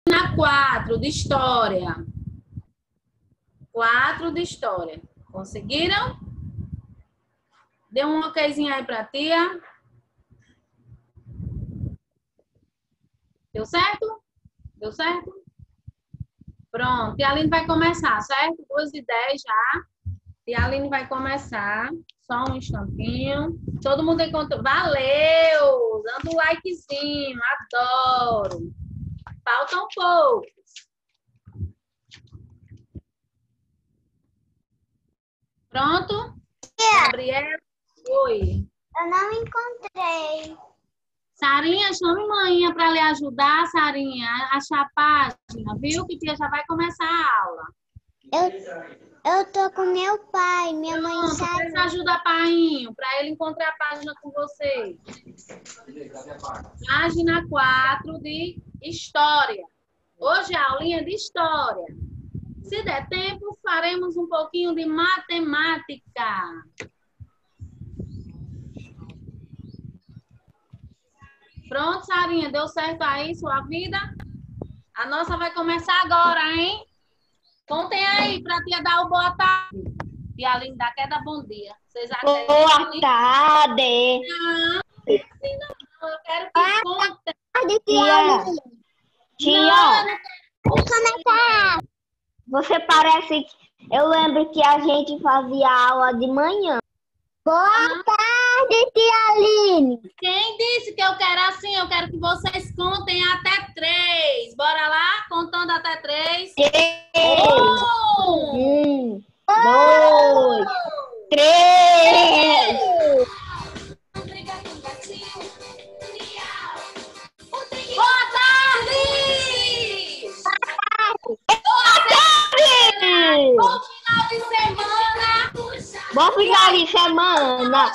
Na 4 de história. 4 de história. Conseguiram? Dê um okzinho aí pra tia. Deu certo? Deu certo? Pronto. Tia Aline vai começar, certo? 2h10 já. Tia Aline vai começar. Só um instantinho. Todo mundo encontrou. Valeu! Dando um likezinho. Adoro. Faltam poucos. Pronto? Gabriela? Oi. Eu não encontrei. Sarinha, chame manhã para lhe ajudar, Sarinha, a achar a página, viu? Que tia já vai começar a aula. Eu tô com meu pai, minha mãe Pronto, saiu. peça ajuda painho, para ele encontrar a página com vocês. Página 4 de História. Hoje é a aulinha de História. Se der tempo, faremos um pouquinho de Matemática. Pronto, Sarinha, deu certo aí sua vida? A nossa vai começar agora, hein? Contem aí para a tia dar o boa tarde. E a Aline da queda, bom dia. Vocês Boa tarde. Não, eu quero que contem. Tia. Você parece que... Eu lembro que a gente fazia aula de manhã. Boa tarde, tia Aline. Quem disse que eu quero assim? Eu quero que vocês contem até 3. Bora lá? Contando até 3. 1, 2, 3. Boa tarde! Bom final de semana! Bom final de semana!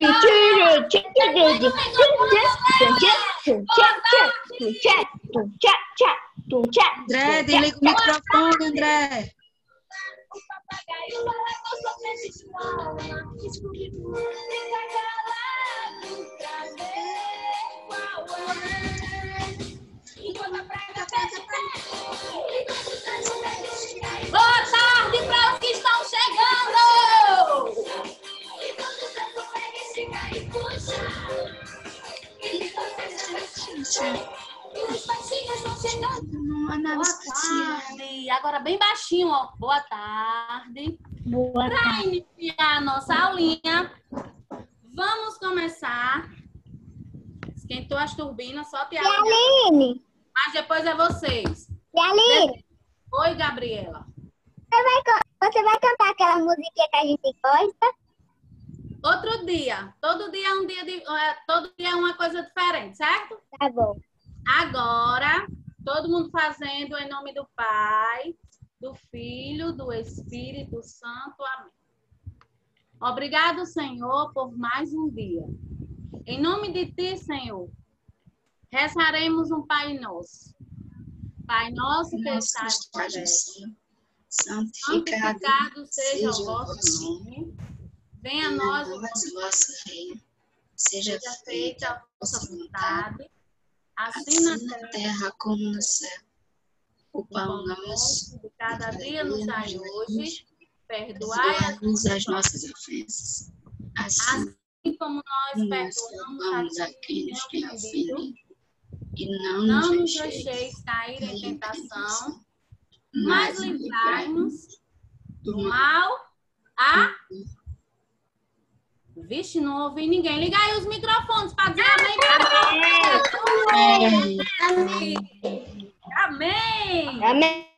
André, desliga o microfone, André. Boa tarde para os que estão chegando! Boa tarde. Agora bem baixinho, ó. Boa tarde. Para iniciar a nossa aulinha, vamos começar. Esquentou as turbinas, só tia Aline. Mas depois é vocês. Tia Aline. Oi, Gabriela. Você vai cantar aquela musiquinha que a gente gosta? Outro dia. Todo dia é um dia de, todo dia é uma coisa diferente, certo? Tá bom. Agora, todo mundo fazendo em nome do Pai, do Filho, do Espírito Santo. Amém. Obrigado, Senhor, por mais um dia. Em nome de Ti, Senhor, rezaremos um Pai Nosso. Pai nosso que estás no céu, santificado seja o vosso nome. Venha a nós o vosso reino. Seja feita a vossa vontade, assim na terra como no céu. O pão nosso de cada dia nos dai hoje. Perdoai-nos as nossas ofensas, assim como nós perdoamos a quem nos tem ofendido. E não nos deixeis cair em tentação, mas livrai-nos do mal. Vixe, não ouvi ninguém. Liga aí os microfones para dizer amém. Amém. Amém.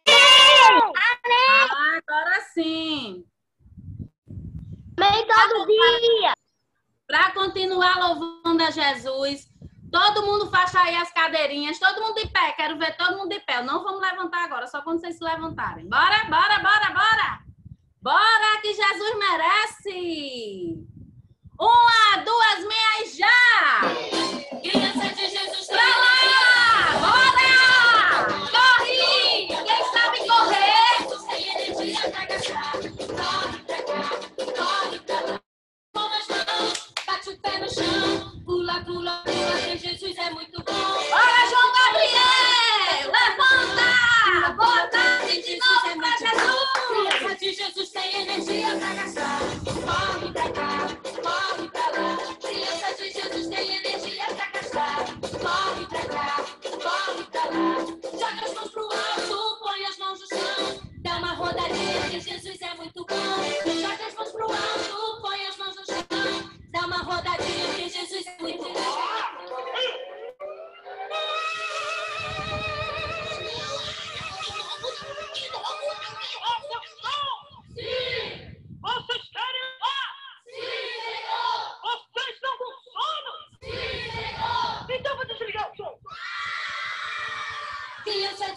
Agora sim. Amém todo dia. Para continuar louvando a Jesus, todo mundo faça aí as cadeirinhas, todo mundo de pé. Quero ver todo mundo de pé. Não vamos levantar agora, só quando vocês se levantarem. Bora, bora, bora, bora. Bora que Jesus merece. 1, 2, meias já! Criança de Jesus pra lá! Bora! Corre! Quem sabe correr? Corre pra cá, com as mãos, bate o pé no chão, pula, pula, pula, que Jesus é muito bom. Bora, João Gabriel! Levanta!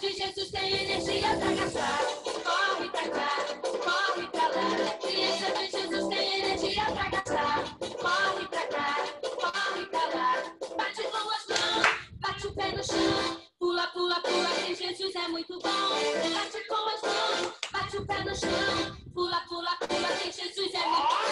de Jesus tem energia pra gastar. Corre pra cá, corre pra lá. Criança de Jesus tem energia pra gastar. Corre pra cá, corre pra lá. Bate com as mãos, bate o pé no chão. Pula, pula, pula, que Jesus é muito bom. Bate com as mãos, bate o pé no chão. Pula, pula, pula, que Jesus é muito bom.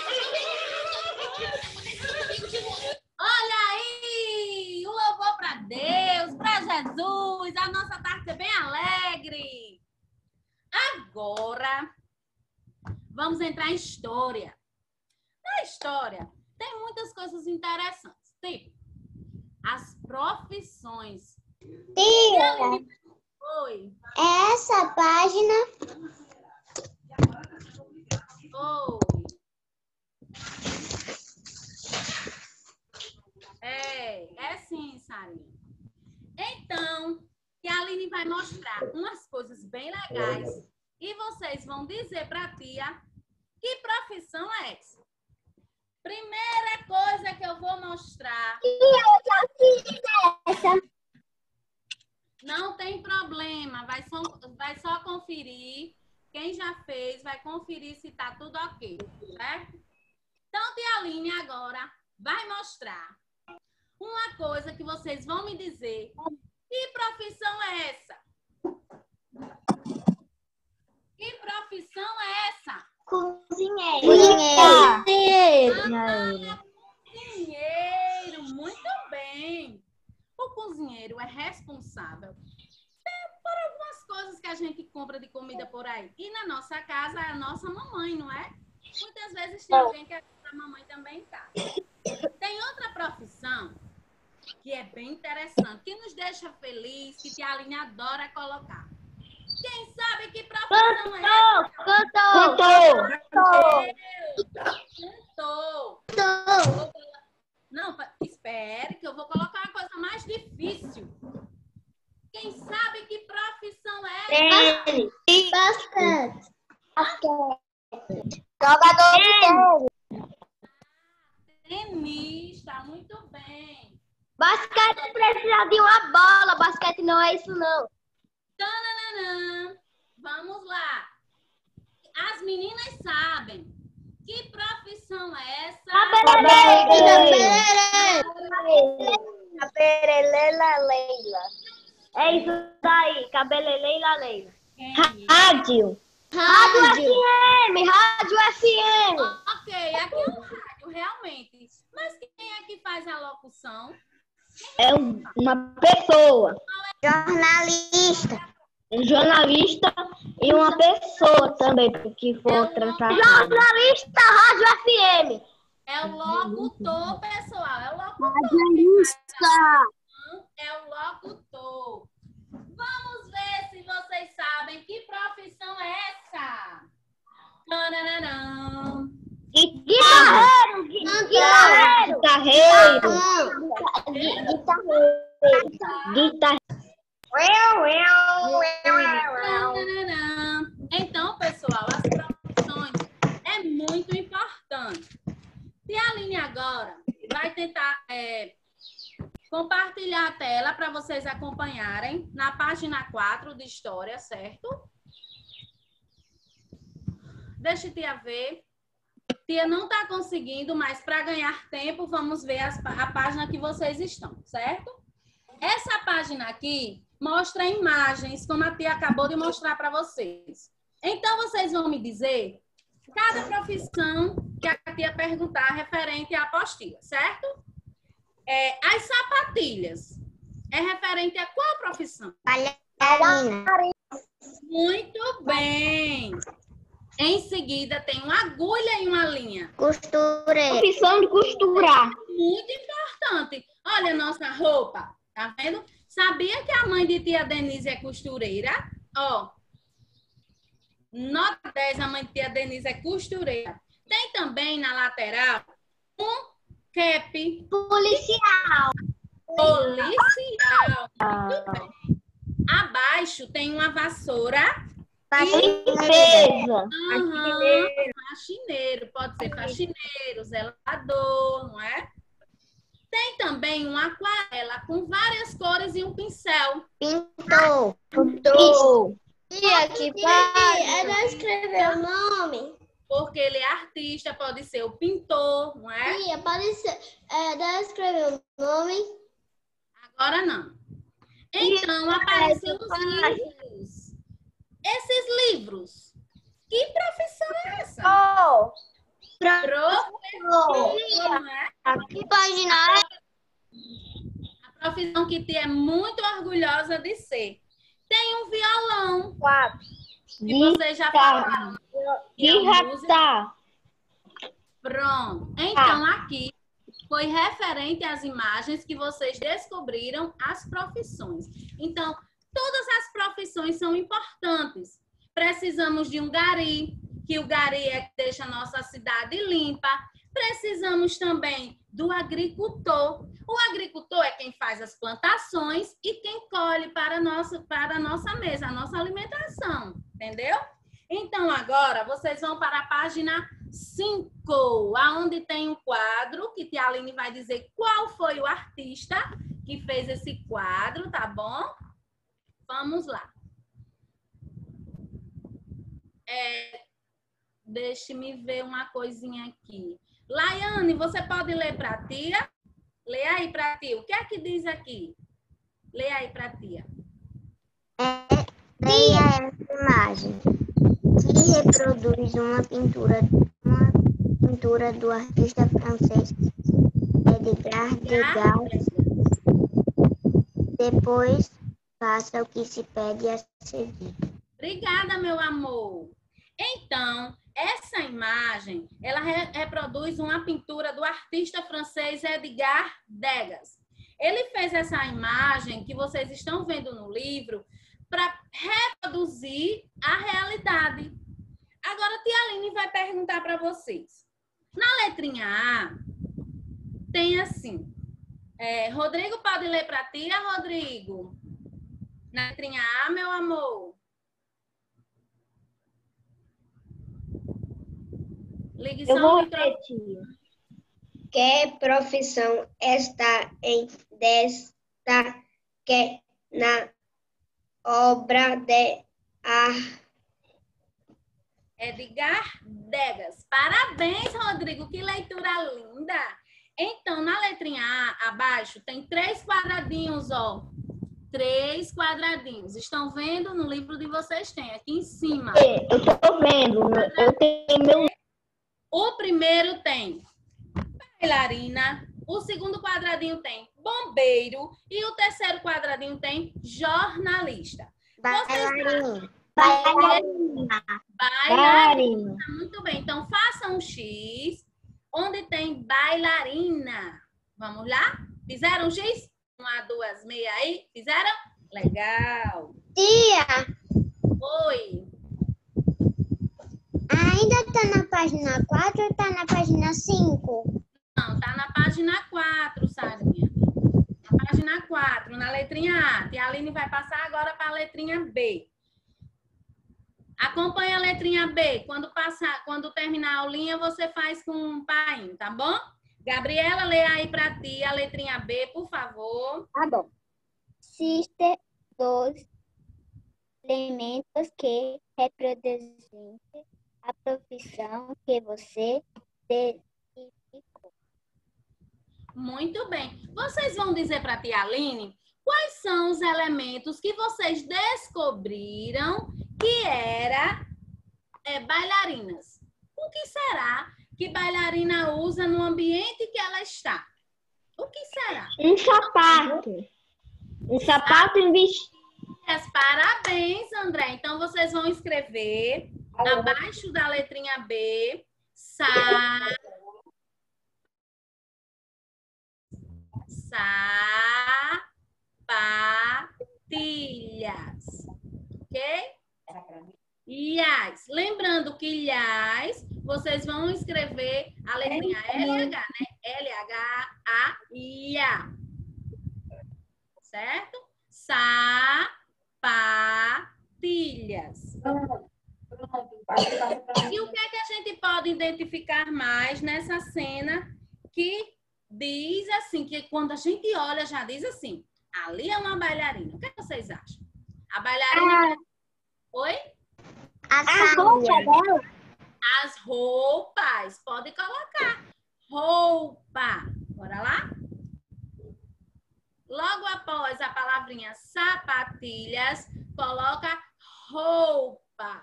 Olha aí, um louvor para Deus, para Jesus, a nossa tarde é bem alegre. Agora, vamos entrar em história. Na história, tem muitas coisas interessantes, tipo as profissões. Tia, Oi. essa página. Oi. É sim, Sarinha. Então, a Aline vai mostrar umas coisas bem legais e vocês vão dizer para a tia que profissão é essa. Primeira coisa que eu vou mostrar. Eu já fiz essa. Não tem problema, vai só conferir. Quem já fez vai conferir se tá tudo ok, certo? Então, tia Aline agora vai mostrar uma coisa que vocês vão me dizer. Que profissão é essa? Que profissão é essa? Cozinheiro. Cozinheiro, muito bem. O cozinheiro é responsável por algumas coisas que a gente compra de comida por aí. E na nossa casa é a nossa mamãe, não é? Muitas vezes tem alguém que a mamãe também tá. Tem outra profissão que é bem interessante, que nos deixa feliz, que tia Aline adora colocar. Quem sabe que profissão é essa? Cantor. Não, espere que eu vou colocar uma coisa mais difícil. Quem sabe que profissão é essa? Basquete. Jogador de tênis. Tenista, muito bem. Basquete precisa de uma bola. Basquete não é isso, não. Tananana. Vamos lá. As meninas sabem. Que profissão é essa? Cabelelela Leila. É isso daí. Cabelelela Leila. Rádio. Rádio FM. Ok, aqui é um rádio, realmente. Mas quem é que faz a locução? É uma pessoa. Jornalista. Um jornalista e uma pessoa também, que for tratar. Jornalista, Rádio FM. É o locutor, pessoal. É o locutor. É o locutor. Vamos ver se vocês sabem que profissão é essa. Tananã. Guitarreiro. Então, pessoal, as profissões é muito importante. Tia Aline agora vai tentar compartilhar a tela para vocês acompanharem na página 4 de História, certo? Deixa a tia ver. Tia não está conseguindo, mas para ganhar tempo, vamos ver a página que vocês estão, certo? Essa página aqui mostra imagens, como a tia acabou de mostrar para vocês. Então, vocês vão me dizer cada profissão que a tia perguntar referente à apostila, certo? As sapatilhas é referente a qual profissão? Bailarina. Muito bem. Em seguida, tem uma agulha e uma linha. Costureira. Profissão de costurar. Muito importante. Olha a nossa roupa. Tá vendo? Sabia que a mãe de tia Denise é costureira? Ó. Nota 10, a mãe de tia Denise é costureira. Tem também na lateral um cap. Policial. Policial. Muito bem. Abaixo tem uma vassoura. Limpeza. Faxineiro. Pode ser faxineiro, zelador, não é? Tem também uma aquarela com várias cores e um pincel. Pintor. Pintor. Tia, que pode. É não escrever o nome. Porque ele é artista, pode ser o pintor, não é? Tia, pode ser. Não escrever o nome. Agora não. Então, apareceram os livros. Esses livros. Que profissão é essa? Professor, não é? Que página é? A profissão que tia é muito orgulhosa de ser. Tem um violão. 4. E vocês já falaram. De raptar. Pronto. Então, aqui foi referente às imagens que vocês descobriram as profissões. Então, todas as profissões são importantes. Precisamos de um gari, que o gari é que deixa a nossa cidade limpa. Precisamos também do agricultor. O agricultor é quem faz as plantações e quem colhe para a nossa mesa, a nossa alimentação. Entendeu? Então, agora, vocês vão para a página 5, aonde tem um quadro, que Tia Aline vai dizer qual foi o artista que fez esse quadro, tá bom? Vamos lá. Deixe-me ver uma coisinha aqui. Laiane, você pode ler para a tia? Lê aí para a tia. O que é que diz aqui? Lê aí para a tia. Leia essa imagem, que reproduz uma pintura do artista francês Edgar Degas. Depois, faça o que se pede a seguir. Obrigada, meu amor. Então, essa imagem, ela reproduz uma pintura do artista francês Edgar Degas. Ele fez essa imagem que vocês estão vendo no livro para reproduzir a realidade. Agora, a Tia Aline vai perguntar para vocês. Na letrinha A, tem assim. Rodrigo, pode ler para a tia, Rodrigo? Na letrinha A, meu amor. Ligue só o microfone. Que profissão está em destaque na obra de arte? Edgar Degas. Parabéns, Rodrigo. Que leitura linda. Então, na letrinha A, abaixo, tem 3 quadradinhos, ó. 3 quadradinhos. Estão vendo? No livro de vocês tem. Aqui em cima. Eu estou vendo. Eu tenho meu... O primeiro tem bailarina. O segundo quadradinho tem bombeiro. E o terceiro quadradinho tem jornalista. Bailarina. Bailarina. Muito bem. Então, faça um X onde tem bailarina. Vamos lá? Fizeram um X? 1, 2, meia aí? Fizeram? Legal. Tia! Oi. Ainda está na página 4 ou está na página 5? Não, tá na página 4, Sarinha. Na página 4, na letrinha A. Tia Aline vai passar agora para a letrinha B. Acompanha a letrinha B. Quando terminar a aulinha, você faz com um painho, tá bom? Gabriela, lê aí para ti a letrinha B, por favor. Tá bom. Existem 2 elementos que reproduzem a profissão que você identificou. Muito bem. Vocês vão dizer para a tia Aline quais são os elementos que vocês descobriram que era bailarinas. O que será que bailarina usa no ambiente que ela está? O que será? Um sapato. Um sapato em vestido. Parabéns, André. Então, vocês vão escrever abaixo da letrinha B, sapatilhas. Ok? Ias. Lembrando que Ias, vocês vão escrever a letrinha LH, né? L-H-A-I-A. Certo? Sapatilhas. E o que é que a gente pode identificar mais nessa cena que diz assim, que quando a gente olha já diz assim, ali é uma bailarina. O que vocês acham? A bailarina... Oi? As roupas. As roupas. Pode colocar. Roupa. Bora lá? Logo após a palavrinha sapatilhas, coloca roupa.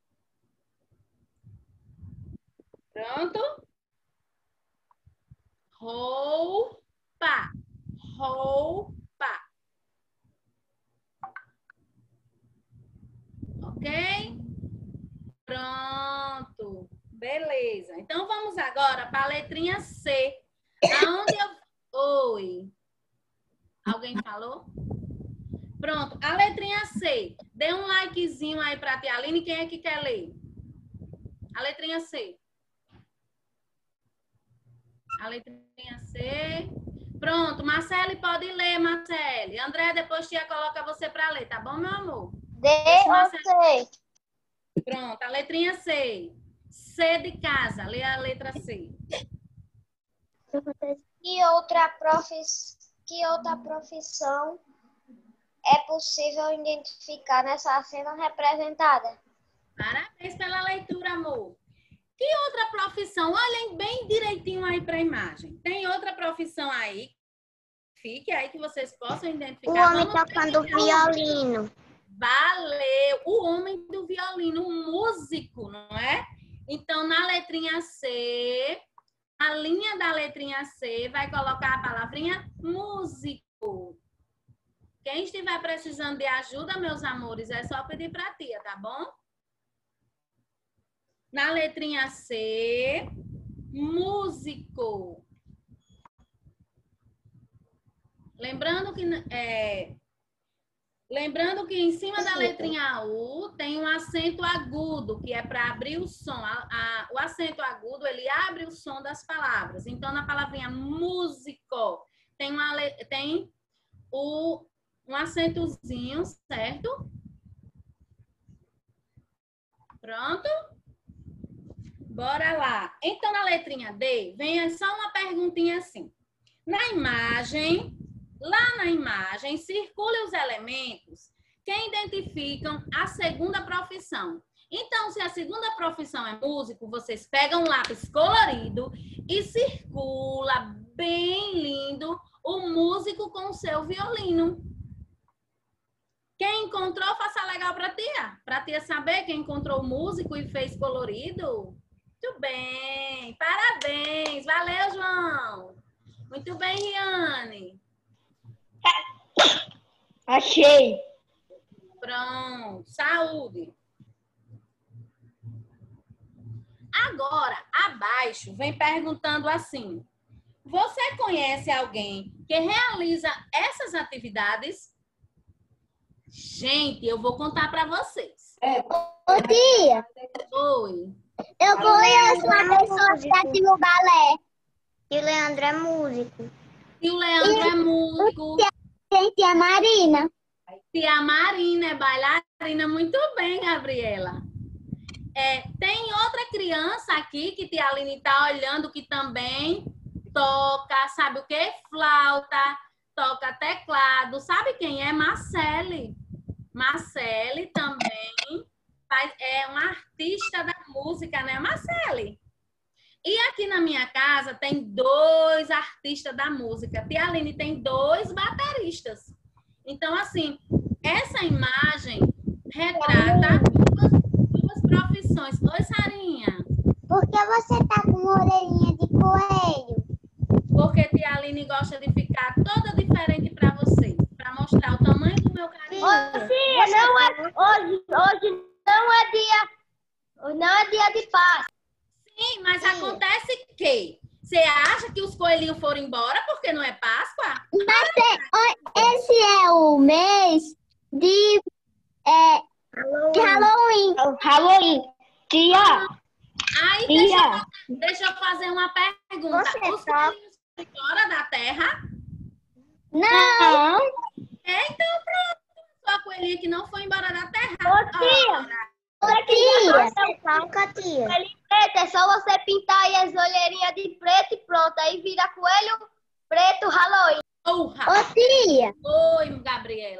Pronto? Roupa. Roupa. Ok? Pronto. Beleza. Então, vamos agora para a letrinha C. Aonde eu... Oi. Alguém falou? Pronto. A letrinha C. Dê um likezinho aí para a tia Aline. Quem é que quer ler? A letrinha C. A letrinha C. Pronto. Marcele pode ler, Marcele. André, depois tia coloca você para ler, tá bom, meu amor? D ou C? Pronto. A letrinha C. C de casa. Lê a letra C. Que outra profissão é possível identificar nessa cena representada? Parabéns pela leitura, amor. Que outra profissão? Olhem bem direitinho aí para a imagem. Tem outra profissão aí? Fique aí que vocês possam identificar. O homem tocando violino. Valeu! O homem do violino, um músico, não é? Então, na letrinha C, a linha da letrinha C vai colocar a palavrinha músico. Quem estiver precisando de ajuda, meus amores, é só pedir para a tia, tá bom? Na letrinha C, músico. Lembrando que em cima da letrinha U tem um acento agudo, que é para abrir o som. O acento agudo, ele abre o som das palavras. Então, na palavrinha músico, tem um acentozinho, certo? Pronto? Bora lá. Então, na letrinha D, vem só uma perguntinha assim. Lá na imagem, circule os elementos que identificam a segunda profissão. Então, se a segunda profissão é músico, vocês pegam um lápis colorido e circula bem lindo o músico com o seu violino. Quem encontrou, faça legal para a tia saber quem encontrou o músico e fez colorido. Muito bem, parabéns. Valeu, João. Muito bem, Riane. Achei. Pronto, saúde. Agora, abaixo, vem perguntando assim. Você conhece alguém que realiza essas atividades? Gente, eu vou contar para vocês. Ô, tia. Oi. Eu conheço uma pessoa que aqui no balé. E o Leandro é músico. E o Leandro é músico. Tem tia Marina. Tia Marina é bailarina. Muito bem, Gabriela. Tem outra criança aqui que tia Aline está olhando que também toca, sabe o quê? Flauta, toca teclado. Sabe quem é? Marcele. Marcele também é uma artista da música, né, Marcele? E aqui na minha casa tem 2 artistas da música. Tia Aline tem 2 bateristas. Então, assim, essa imagem retrata duas profissões. Oi, Sarinha. Por que você tá com uma orelhinha de coelho? Porque tia Aline gosta de ficar toda diferente para vocês, para mostrar o tamanho do meu carinho. Hoje não é dia de Páscoa. Sim, mas acontece que você acha que os coelhinhos foram embora porque não é Páscoa? Esse é o mês de Halloween. Halloween. Tia. Aí, deixa eu fazer uma pergunta. Os coelhinhos foram fora da terra? Não. Então, pronto. Só a coelhinha que não foi embora da terra. Tia. É só você pintar aí as olheirinhas de preto e pronto. Aí vira coelho preto Halloween. Ô, tia. Oi, Gabriela.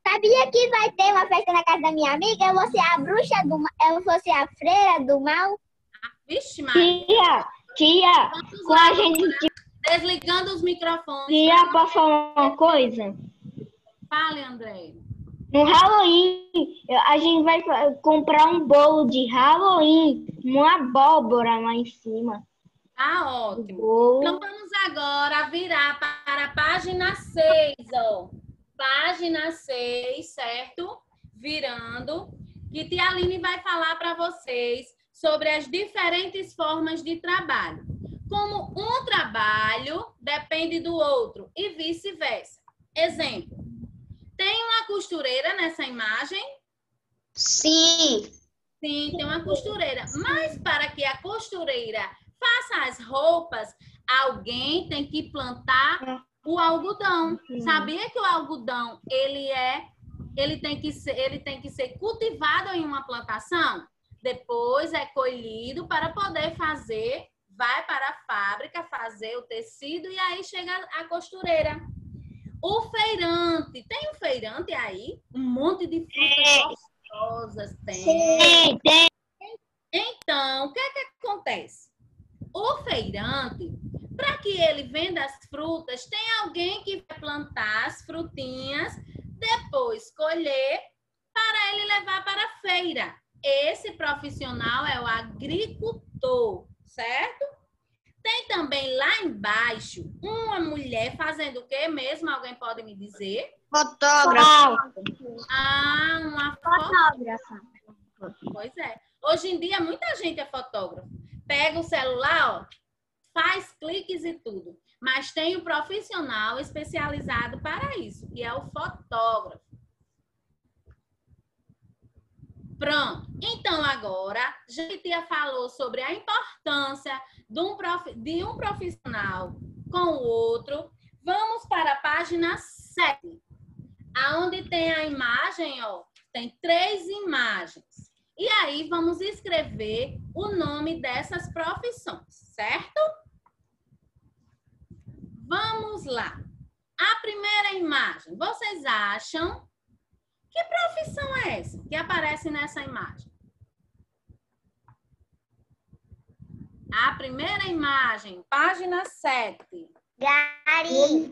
Sabia que vai ter uma festa na casa da minha amiga? Eu vou ser a bruxa do mal. Eu vou ser a freira do mal. Vixe, Maria. Tia, com a gente... Desligando os microfones. Tia, posso falar uma coisa? Fale, André. No Halloween, a gente vai comprar um bolo de Halloween, uma abóbora lá em cima. Tá ótimo. Então vamos agora virar para a página 6, ó. Página 6, certo? Virando. Que tia Aline vai falar para vocês sobre as diferentes formas de trabalho. Como um trabalho depende do outro e vice-versa. Exemplo. Tem uma costureira nessa imagem? Sim. Sim, tem uma costureira. Mas para que a costureira faça as roupas, alguém tem que plantar o algodão. Sabia que o algodão, ele tem que ser cultivado em uma plantação? Depois é colhido para poder fazer, vai para a fábrica fazer o tecido e aí chega a costureira. O feirante, tem um feirante aí? Um monte de frutas gostosas tem. Então, o que é que acontece? O feirante, para que ele venda as frutas, tem alguém que vai plantar as frutinhas, depois colher, para ele levar para a feira. Esse profissional é o agricultor, certo? Tem também lá embaixo uma mulher fazendo o quê mesmo? Alguém pode me dizer? Fotógrafo. Ah, uma fotógrafa. Pois é. Hoje em dia, muita gente é fotógrafo. Pega o celular, ó, faz cliques e tudo. Mas tem um profissional especializado para isso, que é o fotógrafo. Pronto. Então, agora, já que a tia falou sobre a importância de um profissional com o outro, vamos para a página 7. Aonde tem a imagem, ó, tem 3 imagens. E aí, vamos escrever o nome dessas profissões, certo? Vamos lá. A primeira imagem, vocês acham... Que profissão é essa que aparece nessa imagem? A primeira imagem, página 7. Gari.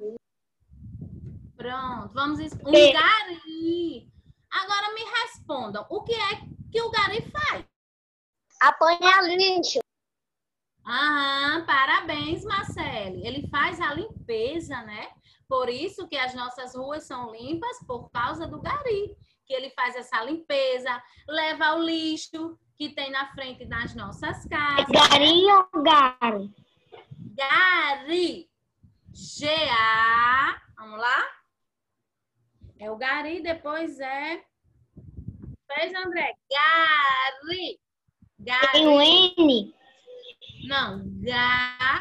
Pronto, vamos... Um gari. Agora me respondam, o que é que o gari faz? Apanha lixo. Aham, parabéns, Marcele. Ele faz a limpeza, né? Por isso que as nossas ruas são limpas, por causa do gari. Que ele faz essa limpeza, leva o lixo que tem na frente das nossas casas. Gari ou gari? Gari. G-A. Vamos lá? É o gari, depois é... Fez, André? Gari. Gari. Tem um N? Não. Gá.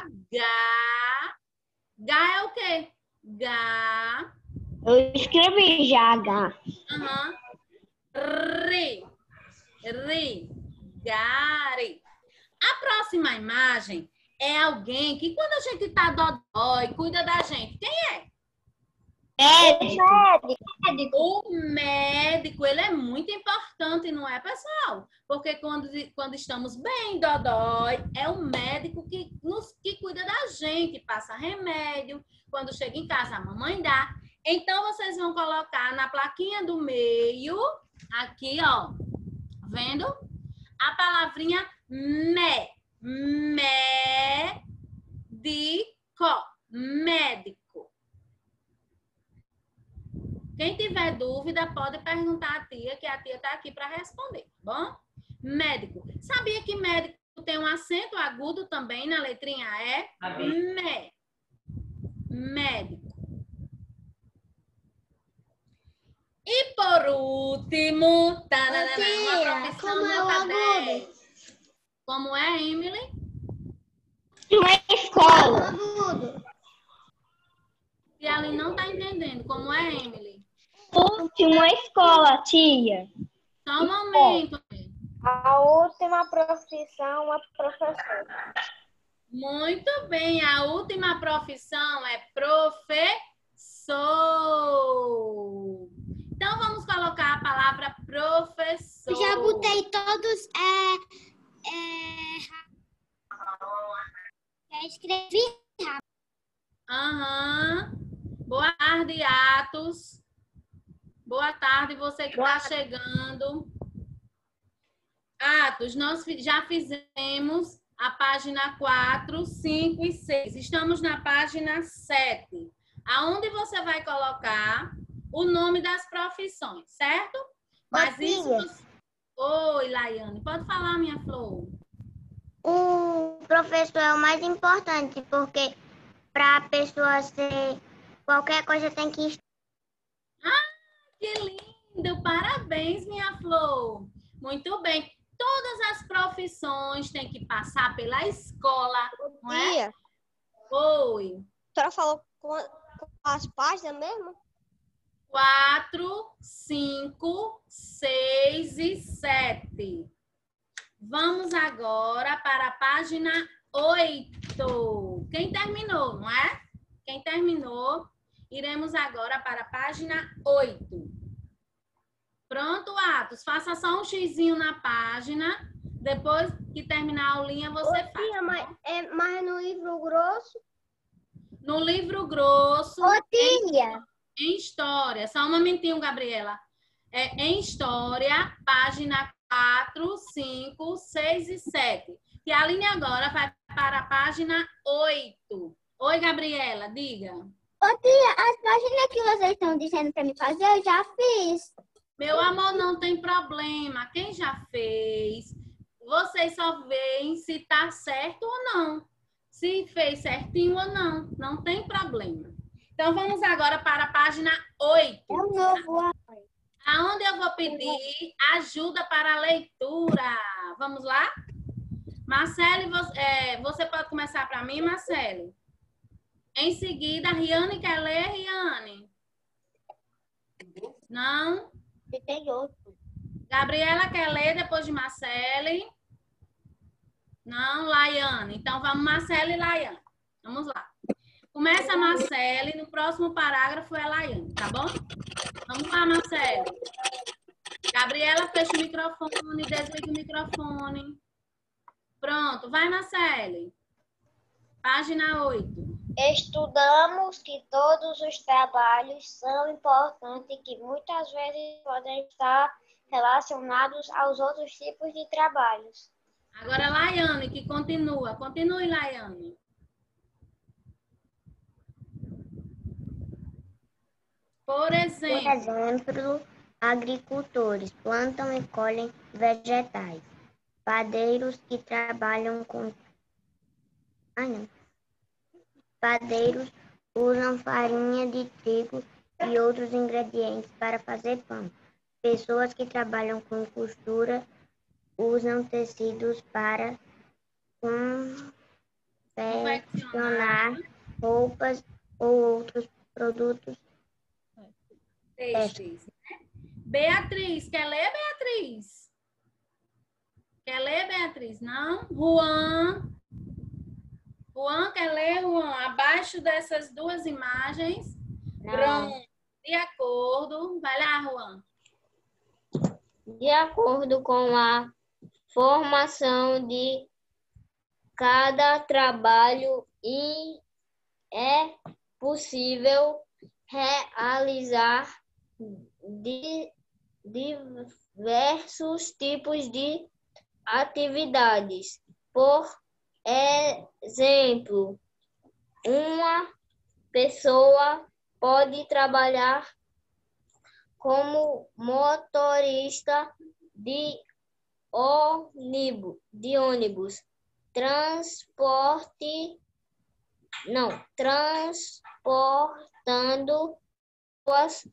Gá é o quê? Gá. Eu escrevi já H. Aham. Ri. Gari. A próxima imagem é alguém que quando a gente tá dodói, cuida da gente. Quem é? O médico, ele é muito importante, não é, pessoal? Porque quando estamos bem dodói, é o médico que cuida da gente, passa remédio. Quando chega em casa, a mamãe dá. Então, vocês vão colocar na plaquinha do meio, aqui, ó, vendo? A palavrinha médico. Quem tiver dúvida, pode perguntar à tia, que a tia está aqui para responder, tá bom? Médico. Sabia que médico tem um acento agudo também na letrinha E? Médico. E por último, uma profissão nota 10. Como é, Emily? Uma escola. E ela não está entendendo. Como é, Emily? Última escola, tia. Só um momento. A última profissão é professora. Muito bem. A última profissão é professor. Então, vamos colocar a palavra professor. Eu já botei todos. Já escrevi. Aham. Boa tarde, Atos. Boa tarde, você que está chegando. Atos, nós já fizemos a página 4, 5 e 6. Estamos na página 7, aonde você vai colocar o nome das profissões, certo? Mas isso... Oi, Laiane. Pode falar, minha flor. O professor é o mais importante, porque para a pessoa ser qualquer coisa tem que estudar. Que lindo! Parabéns, minha flor. Muito bem. Todas as profissões têm que passar pela escola, não é? Oi. A senhora falou com as páginas mesmo? 4, 5, 6 e 7. Vamos agora para a página 8. Quem terminou, não é? Quem terminou, iremos agora para a página 8. Pronto, Atos? Faça só um xizinho na página. Depois que terminar a aulinha, você faz. Tia, mas no livro grosso? No livro grosso, Tia. em história. Só um momentinho, Gabriela. Em história, página 4, 5, 6 e 7. E a linha agora vai para a página 8. Oi, Gabriela, diga. Tia, as páginas que vocês estão dizendo para mim fazer, eu já fiz. Meu amor, não tem problema. Quem já fez, vocês só veem se tá certo ou não. Se fez certinho ou não. Não tem problema. Então, vamos agora para a página 8. Eu não vou. Aonde eu vou pedir ajuda para a leitura. Vamos lá? Marcele, você pode começar para mim, Marcele? Em seguida, Riane quer ler, Riane? Não? Tem outro. Gabriela quer ler depois de Marcele? Não, Laiane. Então, vamos Marcele e Laiane. Vamos lá. Começa a Marcele, no próximo parágrafo é Laiane, tá bom? Vamos lá, Marcele. Gabriela, fecha o microfone, desliga o microfone. Pronto, vai, Marcele. Página 8. Estudamos que todos os trabalhos são importantes e que muitas vezes podem estar relacionados aos outros tipos de trabalhos. Agora, Laiane, que continua. Continue, Laiane. Por exemplo, agricultores plantam e colhem vegetais. Padeiros que trabalham com... Padeiros usam farinha de trigo e outros ingredientes para fazer pão. Pessoas que trabalham com costura usam tecidos para confeccionar roupas ou outros produtos. Textos. Beatriz, quer ler, Beatriz? Quer ler, Beatriz? Não? Juan? Juan, quer ler, Juan? Abaixo dessas duas imagens. Não. Pronto. De acordo. Vai lá, Juan. De acordo com a formação de cada trabalho é possível realizar diversos tipos de atividades. Por exemplo, uma pessoa pode trabalhar como motorista de ônibus, transportando pessoas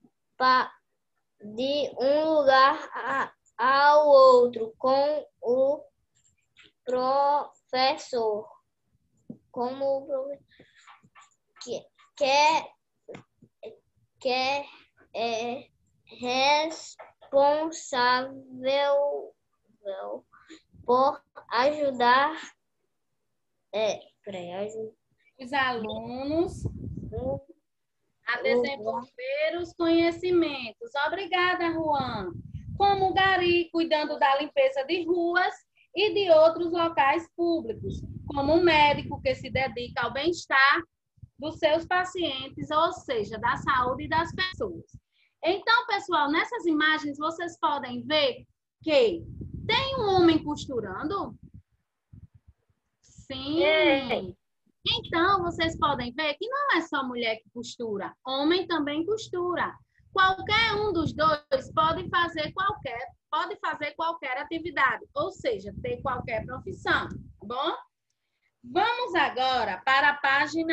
de um lugar ao outro com o professor. Como o que é responsável por ajudar Os alunos a desenvolver os conhecimentos. Obrigada, Juan. Como gari, cuidando da limpeza de ruas e de outros locais públicos, como um médico que se dedica ao bem-estar dos seus pacientes, ou seja, da saúde das pessoas. Então, pessoal, nessas imagens vocês podem ver que tem um homem costurando? Sim. Então, vocês podem ver que não é só mulher que costura, homem também costura. Qualquer um dos dois pode fazer qualquer atividade, ou seja, ter qualquer profissão, tá bom? Vamos agora para a página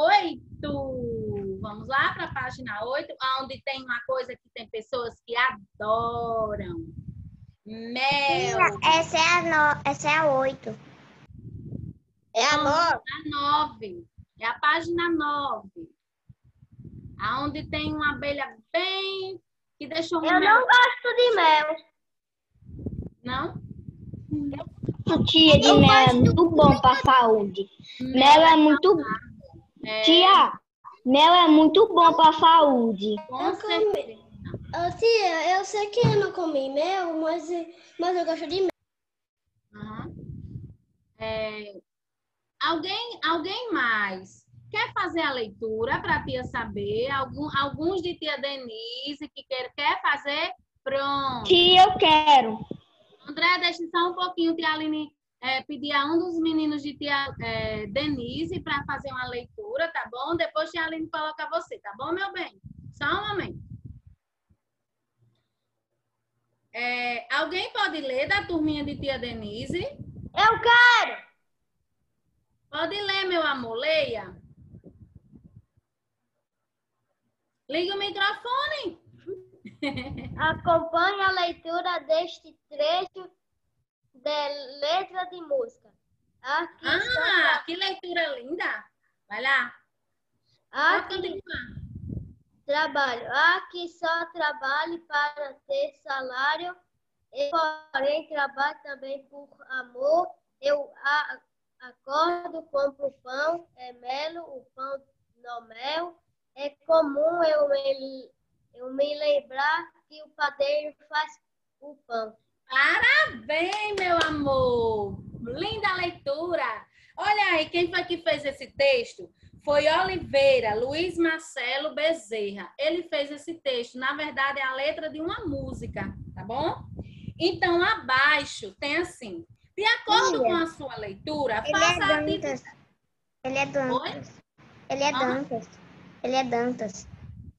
8. Vamos lá para a página 8, onde tem uma coisa que tem pessoas que adoram. Mel. Essa é a 8. É a 9. A 9. É a página 9. Aonde tem uma abelha bem... que deixou Eu não gosto de mel. Não? Tia, de mel é muito bom para a saúde. Mel é muito... Tia, mel é muito bom para a saúde. Com certeza. Tia, eu sei que eu não comi mel, mas eu gosto de mel. Uhum. Alguém mais quer fazer a leitura para a tia saber? Alguns de tia Denise que quer fazer? Pronto. Tia, eu quero. André, deixa só um pouquinho, tia Aline, pedir a um dos meninos de tia Denise para fazer uma leitura, tá bom? Depois tia Aline coloca você, tá bom, meu bem? Só um momento. Alguém pode ler da turminha de tia Denise? Eu quero! Pode ler, meu amor, leia. Liga o microfone. Acompanhe a leitura deste trecho de letra de música. Que leitura linda. Vai lá. Trabalho. Aqui só trabalho para ter salário. Eu, porém, trabalho também por amor. Eu acordo, compro pão, é melo, o pão no mel. É comum eu me lembrar que o padeiro faz o pão. Parabéns, meu amor. Linda leitura. Olha aí, quem foi que fez esse texto? Foi Oliveira, Luiz Marcelo Bezerra. Ele fez esse texto. Na verdade, é a letra de uma música, tá bom? Então, abaixo tem assim. De acordo com a sua leitura, faça a atividade. Ele é Dantas. Ele é Dantas. Ele é Dantas.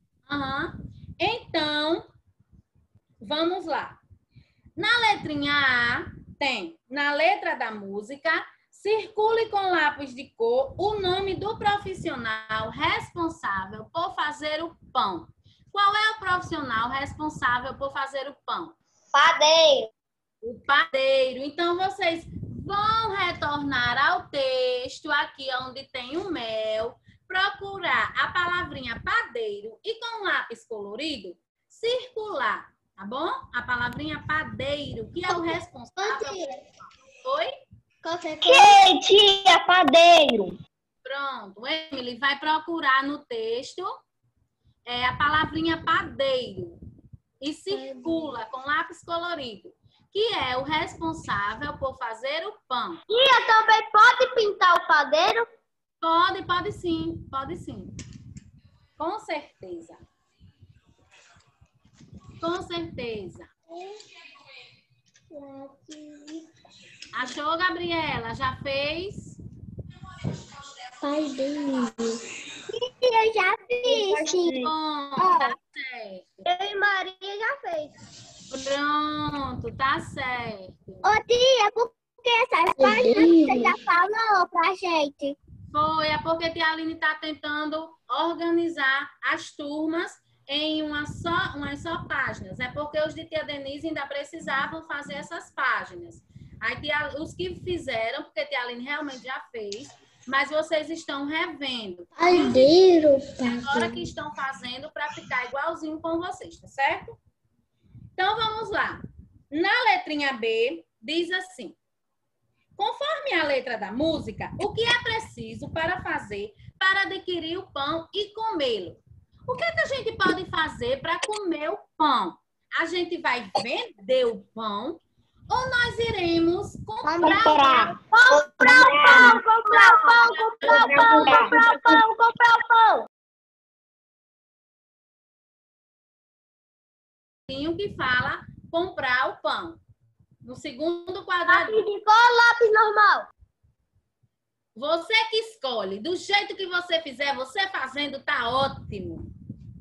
Então, vamos lá. Na letrinha A, tem, na letra da música, circule com lápis de cor o nome do profissional responsável por fazer o pão. Qual é o profissional responsável por fazer o pão? Padeiro. O padeiro. Então, vocês vão retornar ao texto, aqui onde tem o mel, procurar a palavrinha padeiro e com lápis colorido, circular, tá bom? A palavrinha padeiro, que é o responsável. Oi? Que tia, padeiro? Pronto. Emily vai procurar no texto a palavrinha padeiro e circula com lápis colorido, que é o responsável por fazer o pão. Tia, também pode pintar o padeiro? Pode sim, pode sim. Com certeza. Com certeza. Achou, Gabriela? Já fez? Padeiro. Eu já fiz. Bom, tá certo. Eu e Maria já fez. Pronto, tá certo. Ô tia, por que essas páginas você já falou pra gente? Foi, é porque a tia Aline está tentando organizar as turmas em umas só páginas. É porque os de tia Denise ainda precisavam fazer essas páginas. Aí os que fizeram, porque a tia Aline realmente já fez, mas vocês estão revendo. Padeiro, Agora que estão fazendo para ficar igualzinho com vocês, tá certo? Então, vamos lá. Na letrinha B, diz assim. Conforme a letra da música, o que é preciso para fazer para adquirir o pão e comê-lo? O que é que a gente pode fazer para comer o pão? A gente vai vender o pão ou nós iremos comprar o pão? Comprar o pão, comprar o pão, comprar o pão, comprar o pão, comprar o pão. Que fala comprar o pão. No segundo quadrado. Lápis de cor ou lápis normal? Você que escolhe. Do jeito que você fizer, você fazendo, tá ótimo.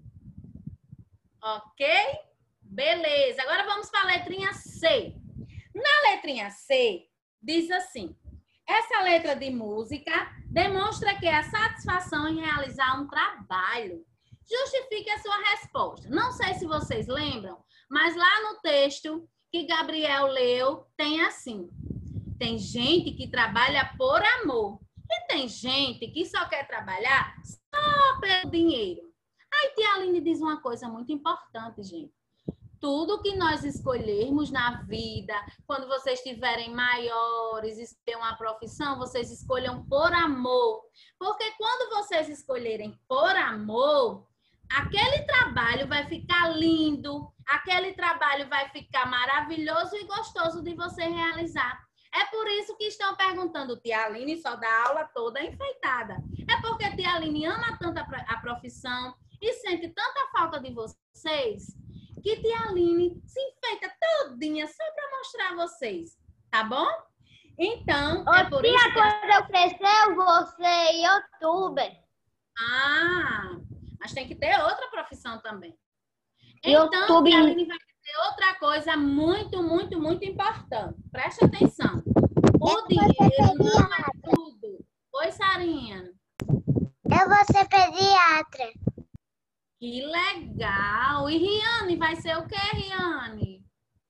Ok? Beleza. Agora vamos para a letrinha C. Na letrinha C, diz assim. Essa letra de música demonstra que é a satisfação em realizar um trabalho. Justifique a sua resposta. Não sei se vocês lembram, mas lá no texto que Gabriel leu, tem assim. Tem gente que trabalha por amor. E tem gente que só quer trabalhar só pelo dinheiro. Aí tia Aline diz uma coisa muito importante, gente. Tudo que nós escolhermos na vida, quando vocês estiverem maiores, escolher uma profissão, vocês escolham por amor. Porque quando vocês escolherem por amor, aquele trabalho vai ficar lindo, aquele trabalho vai ficar maravilhoso e gostoso de você realizar. É por isso que estão perguntando, tia Aline só dá aula toda enfeitada. É porque tia Aline ama tanto a profissão e sente tanta falta de vocês, que tia Aline se enfeita todinha só para mostrar a vocês, tá bom? Então, é por isso que... quando eu crescer, eu vou ser youtuber. Ah, mas tem que ter outra profissão também. YouTube. Então, tia Aline vai ter outra coisa muito, muito, muito importante. Preste atenção. O dinheiro não é tudo. Oi, Sarinha. Eu vou ser pediatra. Que legal! E Riane, vai ser o quê, Riane?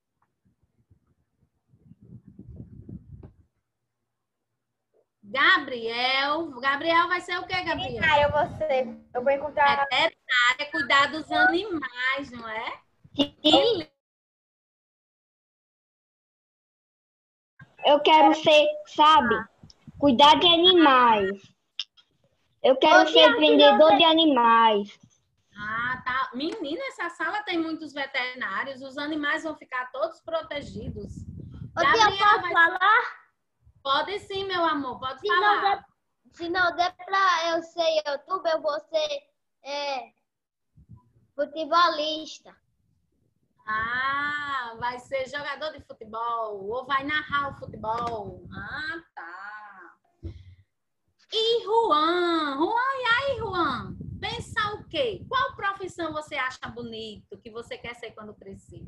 Gabriel vai ser o quê, Gabriel? Eu vou encontrar... Veterinária, cuidar dos animais, não é? Sim. Eu quero ser, sabe, cuidar de animais. Eu quero ser vendedor de animais. Ah, tá. Menina, essa sala tem muitos veterinários. Os animais vão ficar todos protegidos. Tia, eu posso falar? Pode sim, meu amor. Pode falar. Se não der pra eu ser youtuber, eu vou ser futebolista. Ah, vai ser jogador de futebol. Ou vai narrar o futebol. Ah, tá. E Juan? E aí, Juan? Pensa o quê? Qual profissão você acha bonito, que você quer ser quando crescer?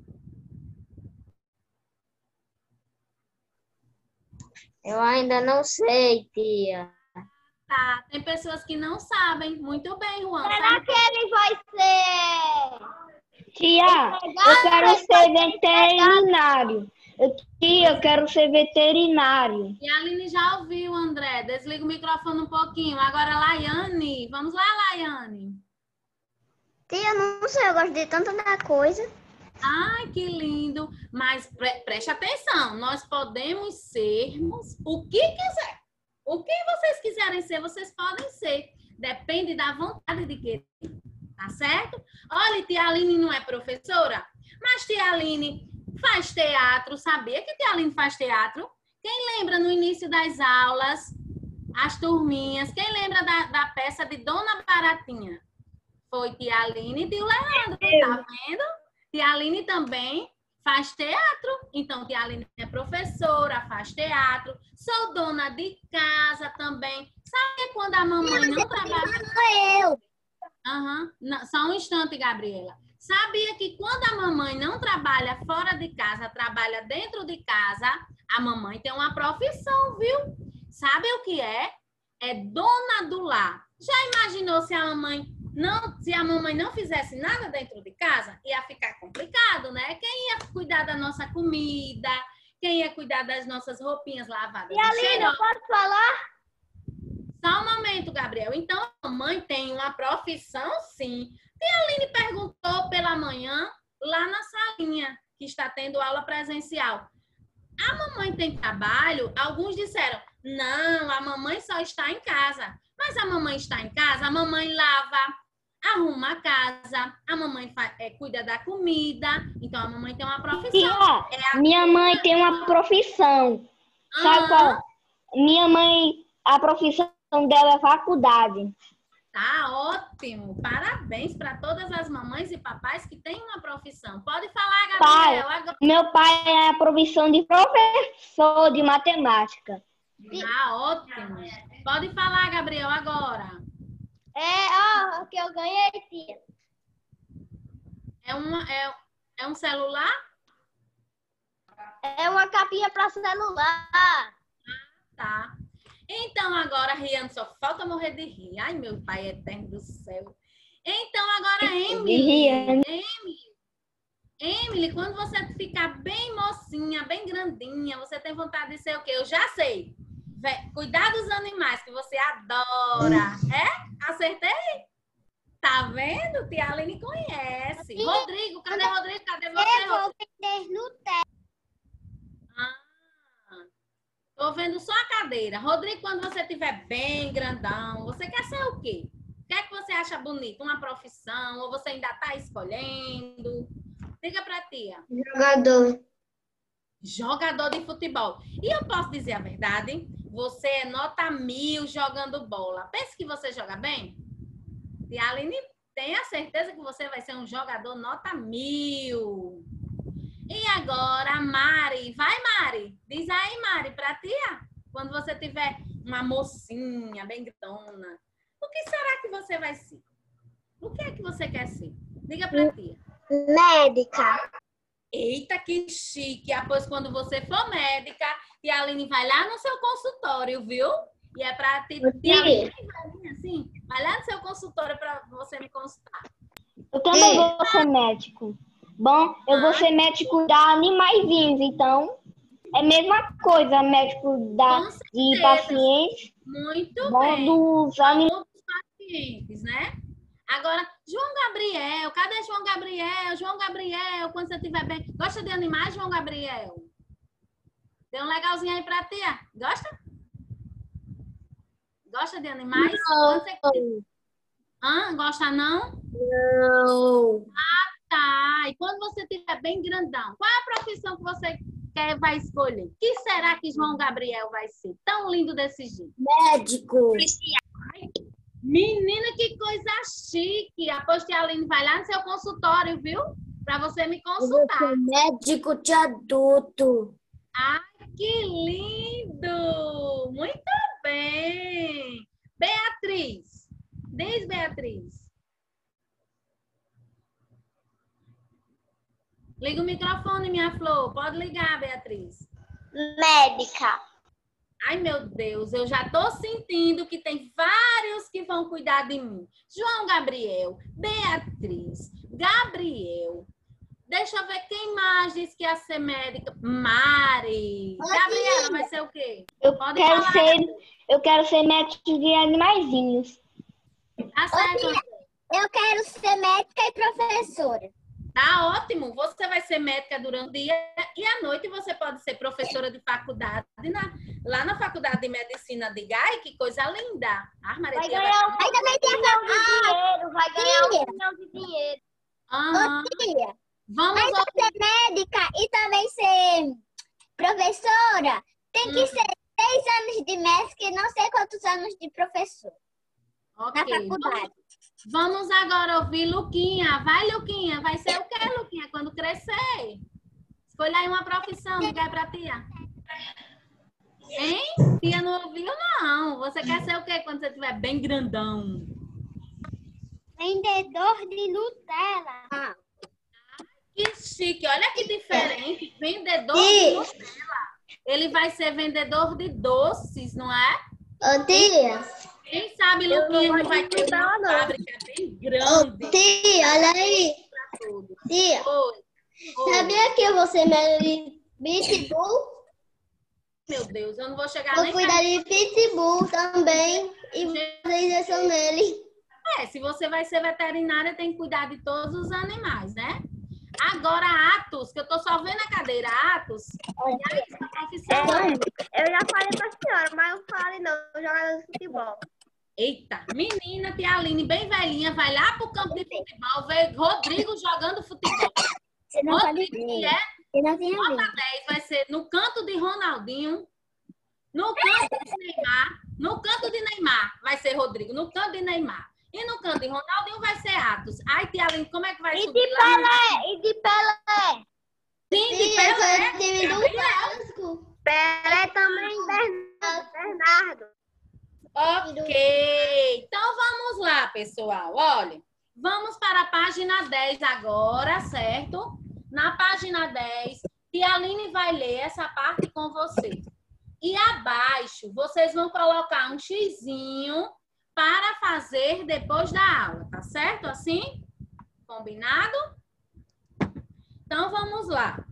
Eu ainda não sei, tia. Tá, tem pessoas que não sabem. Muito bem, Juan. Será que ele vai ser... Tia, eu quero ser veterinário. Tia, eu quero ser veterinário. E a Aline já ouviu, André. Desliga o microfone um pouquinho. Agora, Laiane. Vamos lá, Laiane. Tia, eu não sei, eu gosto de tanta coisa. Ai, que lindo. Mas preste atenção. Nós podemos sermos o que quiser. O que vocês quiserem ser, vocês podem ser. Depende da vontade de querer. Tá certo? Olha, tia Aline não é professora, mas tia Aline faz teatro. Sabia que tia Aline faz teatro? Quem lembra no início das aulas, as turminhas, quem lembra da peça de Dona Baratinha? Foi tia Aline e tio Leandro, tá vendo? Tia Aline também faz teatro. Então, tia Aline é professora, faz teatro. Sou dona de casa também. Sabe quando a mamãe não trabalha? Eu. Não, só um instante, Gabriela. Sabia que quando a mamãe não trabalha fora de casa, trabalha dentro de casa, a mamãe tem uma profissão, viu? Sabe o que é? É dona do lar. Já imaginou se a mamãe não fizesse nada dentro de casa? Ia ficar complicado, né? Quem ia cuidar da nossa comida? Quem ia cuidar das nossas roupinhas lavadas? E Aline, eu posso falar? Só um momento, Gabriel. Então, a mamãe tem uma profissão, sim. Tia Aline perguntou pela manhã lá na salinha, que está tendo aula presencial. A mamãe tem trabalho? Alguns disseram, não, a mamãe só está em casa. Mas a mamãe está em casa, a mamãe lava arruma a casa, a mamãe cuida da comida, então a mamãe tem uma profissão. Tia, minha mãe tem uma profissão. Sabe qual? Minha mãe, a profissão dela é faculdade. Tá ótimo. Parabéns para todas as mamães e papais que têm uma profissão. Pode falar, Gabriel. Agora. Meu pai é a profissão de professor de matemática. Tá ótimo. Pode falar, Gabriel, agora. É, que eu ganhei, tia. É um celular? É uma capinha para celular. Tá. Então, agora, Riane, só falta morrer de rir. Ai, meu pai eterno do céu. Então, agora, Emily, quando você ficar bem mocinha, bem grandinha, você tem vontade de ser o quê? Eu já sei. Cuidar dos animais, que você adora. É? Acertei? Tá vendo? Tia Aline conhece. Rodrigo, cadê Rodrigo? Cadê você? Eu vou vender Nutella. Tô vendo só a cadeira. Rodrigo, quando você estiver bem grandão, você quer ser o quê? O que é que você acha bonito? Uma profissão? Ou você ainda tá escolhendo? Diga pra tia. Jogador de futebol. E eu posso dizer a verdade? Você é nota 1000 jogando bola. Pensa que você joga bem? Tia Aline tem a certeza que você vai ser um jogador nota 1000. E agora, Mari. Vai, Mari. Diz aí, Mari, pra tia. Quando você tiver uma mocinha bem grandona, o que será que você vai ser? O que é que você quer ser? Diga pra tia. Médica. Eita, que chique. Após quando você for médica, tia Aline vai lá no seu consultório, viu? E é pra tia Aline assim, vai lá no seu consultório pra você me consultar. Eu também vou ser médico. Bom, eu vou ser médico da animaizinhos, então é a mesma coisa, médico de pacientes. Muito bom, bem. Dos pacientes, né? Agora, João Gabriel, cadê João Gabriel? João Gabriel, quando você estiver bem. Gosta de animais, João Gabriel? Dê um legalzinho aí pra tia. Gosta? Gosta de animais? Não. Gosta não? Não. Tá, e quando você estiver bem grandão, qual é a profissão que você vai escolher? O que será que João Gabriel vai ser? Tão lindo desse jeito. Médico. Ai, menina, que coisa chique. Após que a Aline vai lá no seu consultório, viu? Para você me consultar. Médico de adulto. Ai, que lindo! Muito bem. Beatriz. Diz, Beatriz. Liga o microfone, minha flor. Pode ligar, Beatriz. Médica. Ai, meu Deus, eu já tô sentindo que tem vários que vão cuidar de mim. João Gabriel, Beatriz, Gabriel. Deixa eu ver quem mais disse que ia ser médica. Mari. Gabriela vai ser o quê? Eu quero ser médico de animaizinhos. Tá certo. Eu quero ser médica e professora. Tá ótimo. Você vai ser médica durante o dia e à noite você pode ser professora de faculdade lá na Faculdade de Medicina de Gai. Que coisa linda. Vai ganhar dinheiro. Vai ganhar $1 milhão de dinheiro. Tia, vamos ser médica e também ser professora. Tem que ser 6 anos de médica e não sei quantos anos de professor. Okay. Na faculdade. Vamos agora ouvir Luquinha. Vai, Luquinha. Vai ser o quê, Luquinha, quando crescer? Escolha aí uma profissão. Diga aí pra tia. Hein? Tia não ouviu, não. Você quer ser o quê quando você estiver bem grandão? Vendedor de Nutella. Que chique. Olha que diferente. Vendedor de Nutella. Ele vai ser vendedor de doces, não é? Ô, tia. Quem sabe, Luquinha, não vai ter uma fábrica bem grande. Ô, tia, olha aí. Tia, sabia que eu vou ser pitbull? Meu Deus, eu não vou chegar nem... Vou cuidar de pitbull também e fazer injeção nele. Se você vai ser veterinária, tem que cuidar de todos os animais, né? Agora, Atos, que eu tô só vendo a cadeira. Atos, e aí, sua profissão? Eu já falei pra senhora, mas eu falei não, jogador de futebol. Eita, menina, tia Aline, bem velhinha, vai lá pro campo de futebol, ver Rodrigo jogando futebol. Você não pode Rodrigo, que ver. é Eu não tenho nota visto. 10, vai ser no canto de Ronaldinho, no canto de Neymar, no canto de Neymar vai ser Rodrigo, no canto de Neymar. E no canto de Ronaldinho vai ser Atos. Ai, tia Aline, como é que vai subir lá? E de Pelé. Sim, de Pelé. Time do Vasco. Pelé também, Bernardo. Ok. Então, vamos lá, pessoal. Olha, vamos para a página 10 agora, certo? Na página 10, tia Aline vai ler essa parte com vocês. E abaixo, vocês vão colocar um xizinho para fazer depois da aula, tá certo? Assim? Combinado? Então, vamos lá.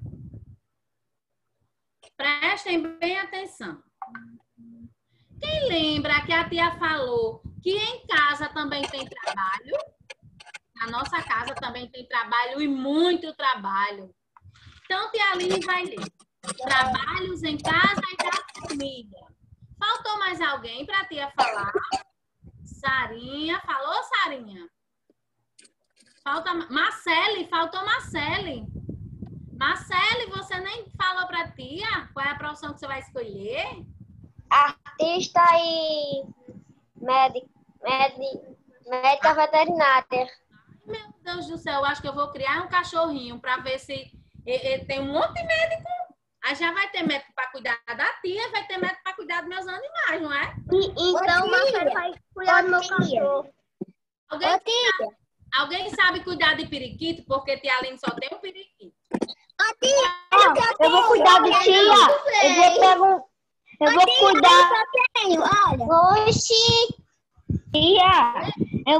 Prestem bem atenção. Quem lembra que a tia falou que em casa também tem trabalho? Na nossa casa também tem trabalho e muito trabalho. Então, tia Aline vai ler. Trabalhos em casa e da família. Faltou mais alguém para a tia falar? Sarinha. Falou, Sarinha? Falta Marcele. Faltou Marcele. Marcele, você nem falou para a tia qual é a profissão que você vai escolher? Artista e médica veterinária. Meu Deus do céu, eu acho que eu vou criar um cachorrinho para ver se ele tem um monte de médico. Aí já vai ter médico para cuidar da tia, vai ter médico para cuidar dos meus animais, não é? Então, o Marcelo vai cuidar do meu cachorro. Alguém sabe cuidar de periquito? Porque tia Aline só tem um periquito. Eu vou cuidar de tia. Eu vou cuidar. Olha. Oxi. Tia,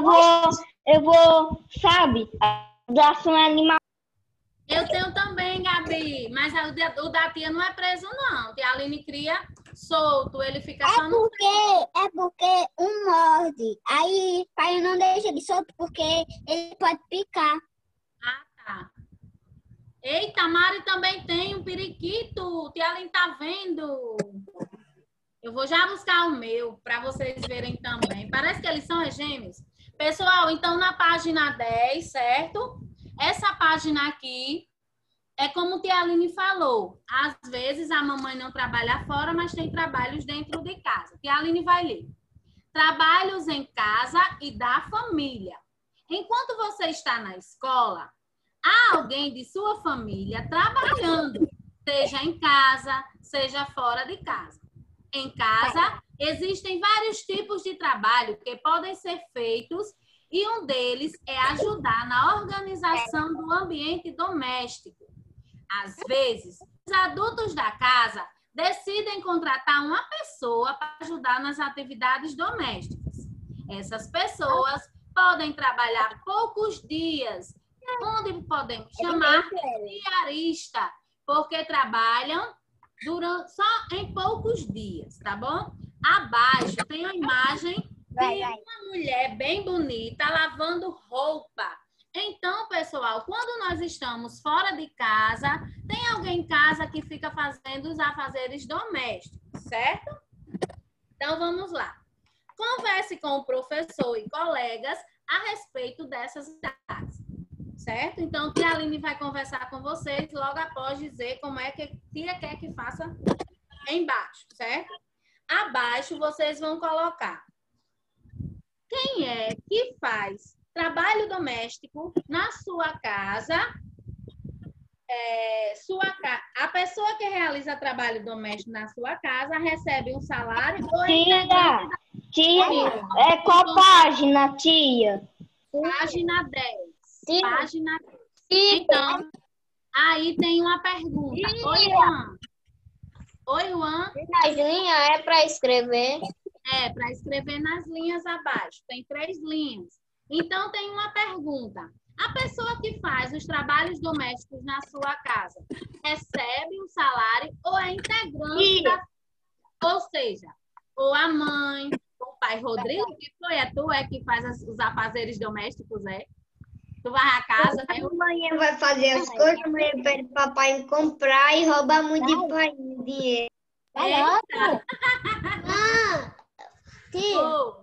eu vou, sabe, dar um animal. Eu tenho também, Gabi, mas o da tia não é preso, não. Tia Aline cria solto, ele fica só no... É porque um morde. Aí o pai não deixa ele solto porque ele pode picar. Ah, tá. Eita, Mari também tem um periquito. Tia Aline tá vendo. Eu vou já buscar o meu para vocês verem também. Parece que eles são gêmeos. Pessoal, então na página 10, certo? Essa página aqui é como tia Aline falou. Às vezes a mamãe não trabalha fora, mas tem trabalhos dentro de casa. Tia Aline vai ler. Trabalhos em casa e da família. Enquanto você está na escola, há alguém de sua família trabalhando, seja em casa, seja fora de casa. Em casa, existem vários tipos de trabalho que podem ser feitos e um deles é ajudar na organização do ambiente doméstico. Às vezes, os adultos da casa decidem contratar uma pessoa para ajudar nas atividades domésticas. Essas pessoas podem trabalhar poucos dias, onde podemos chamar de diarista, porque trabalham só em poucos dias, tá bom? Abaixo tem a imagem de uma mulher bem bonita lavando roupa. Então, pessoal, quando nós estamos fora de casa, tem alguém em casa que fica fazendo os afazeres domésticos, certo? Então, vamos lá. Converse com o professor e colegas a respeito dessas idades. Certo? Então, tia Aline vai conversar com vocês logo após dizer como é que tia quer que faça embaixo, certo? Abaixo, vocês vão colocar quem é que faz trabalho doméstico na sua casa. A pessoa que realiza trabalho doméstico na sua casa recebe um salário ou Tia, qual página, tia? Página 10. Página 10. Então, aí tem uma pergunta. Oi, Juan. Oi, Juan. As linhas é para escrever? É, para escrever nas linhas abaixo. Tem 3 linhas. Então, tem uma pergunta. A pessoa que faz os trabalhos domésticos na sua casa recebe um salário ou é integrante da... Ou seja, ou a mãe, ou o pai Rodrigo, que foi? É tu que faz os afazeres domésticos, é? Tu vai à casa, né? Amanhã vai fazer as coisas, amanhã pede o papai comprar e roubar muito dinheiro. Eita.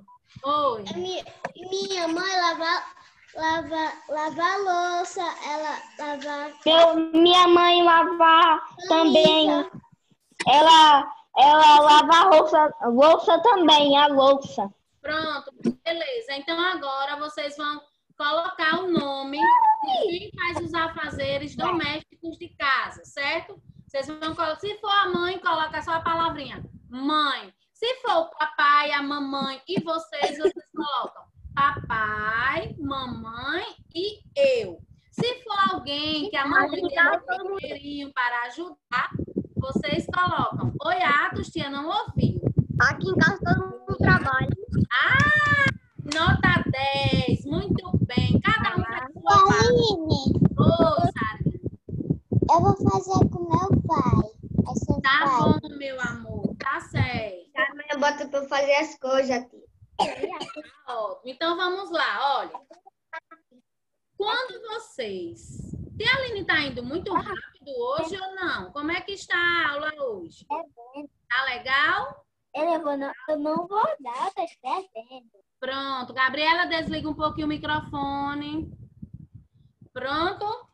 Oi. Minha mãe lava a louça, ela lava Minha mãe lava também. camisa. Ela lava a louça também, a louça. Pronto, beleza. Então agora vocês vão colocar o nome de quem faz os afazeres domésticos de casa, certo? Vocês vão colocar, se for a mãe, coloca só a palavrinha mãe. Se for o papai, a mamãe e vocês colocam papai, mamãe e eu. Se for alguém que a mamãe tem um dinheirinho para ajudar, vocês colocam oi, Atos, tia não ouviu. Aqui em casa todo mundo trabalha. Ah, nota 10, muito bem. Cada um faz sua parte. Aline, Oi, Sara. eu vou fazer com meu pai. Tá bom, meu amor, tá certo. A mãe bota pra eu fazer as coisas, tia. Ótimo. Então vamos lá, olha. Quando vocês... Tia Aline tá indo muito rápido hoje ou não? Como é que está a aula hoje? Tá legal? Eu não vou dar, tô escrevendo. Pronto. Gabriela, desliga um pouquinho o microfone. Pronto?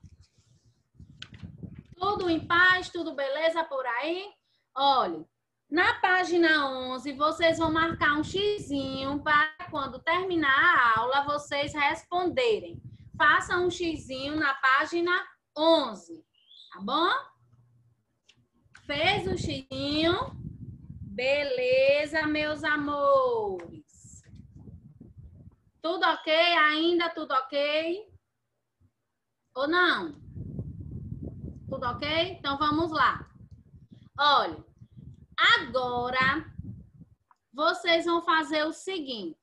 Tudo em paz? Tudo beleza por aí? Olha, na página 11, vocês vão marcar um xizinho para quando terminar a aula, vocês responderem. Faça um xizinho na página 11, tá bom? Fez o xizinho? Beleza, meus amores. Tudo ok? Ainda tudo ok? Ou não? Tudo ok? Então vamos lá. Olha, agora vocês vão fazer o seguinte.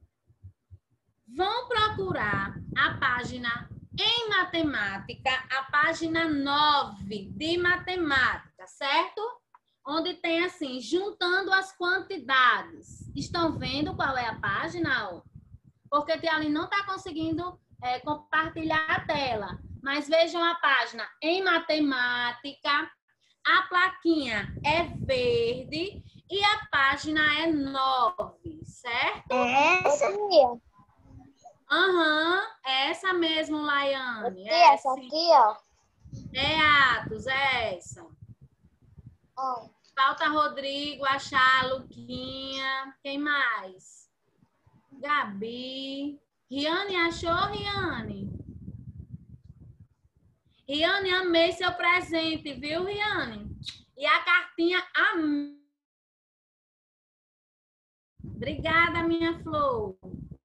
Vão procurar a página em matemática, a página 9 de matemática, certo? Onde tem assim, juntando as quantidades. Estão vendo qual é a página? Porque a tia Aline não está conseguindo compartilhar a tela. Mas vejam a página em matemática. A plaquinha é verde e a página é 9, certo? Essa aqui, Aham, é essa mesmo, Laiane. essa aqui, ó. É Atos, é essa. Ó. Falta Rodrigo, achar, Luquinha. Quem mais? Gabi. Riane, achou, Riane? Riane, amei seu presente, viu, Riane? E a cartinha, amei. Obrigada, minha flor.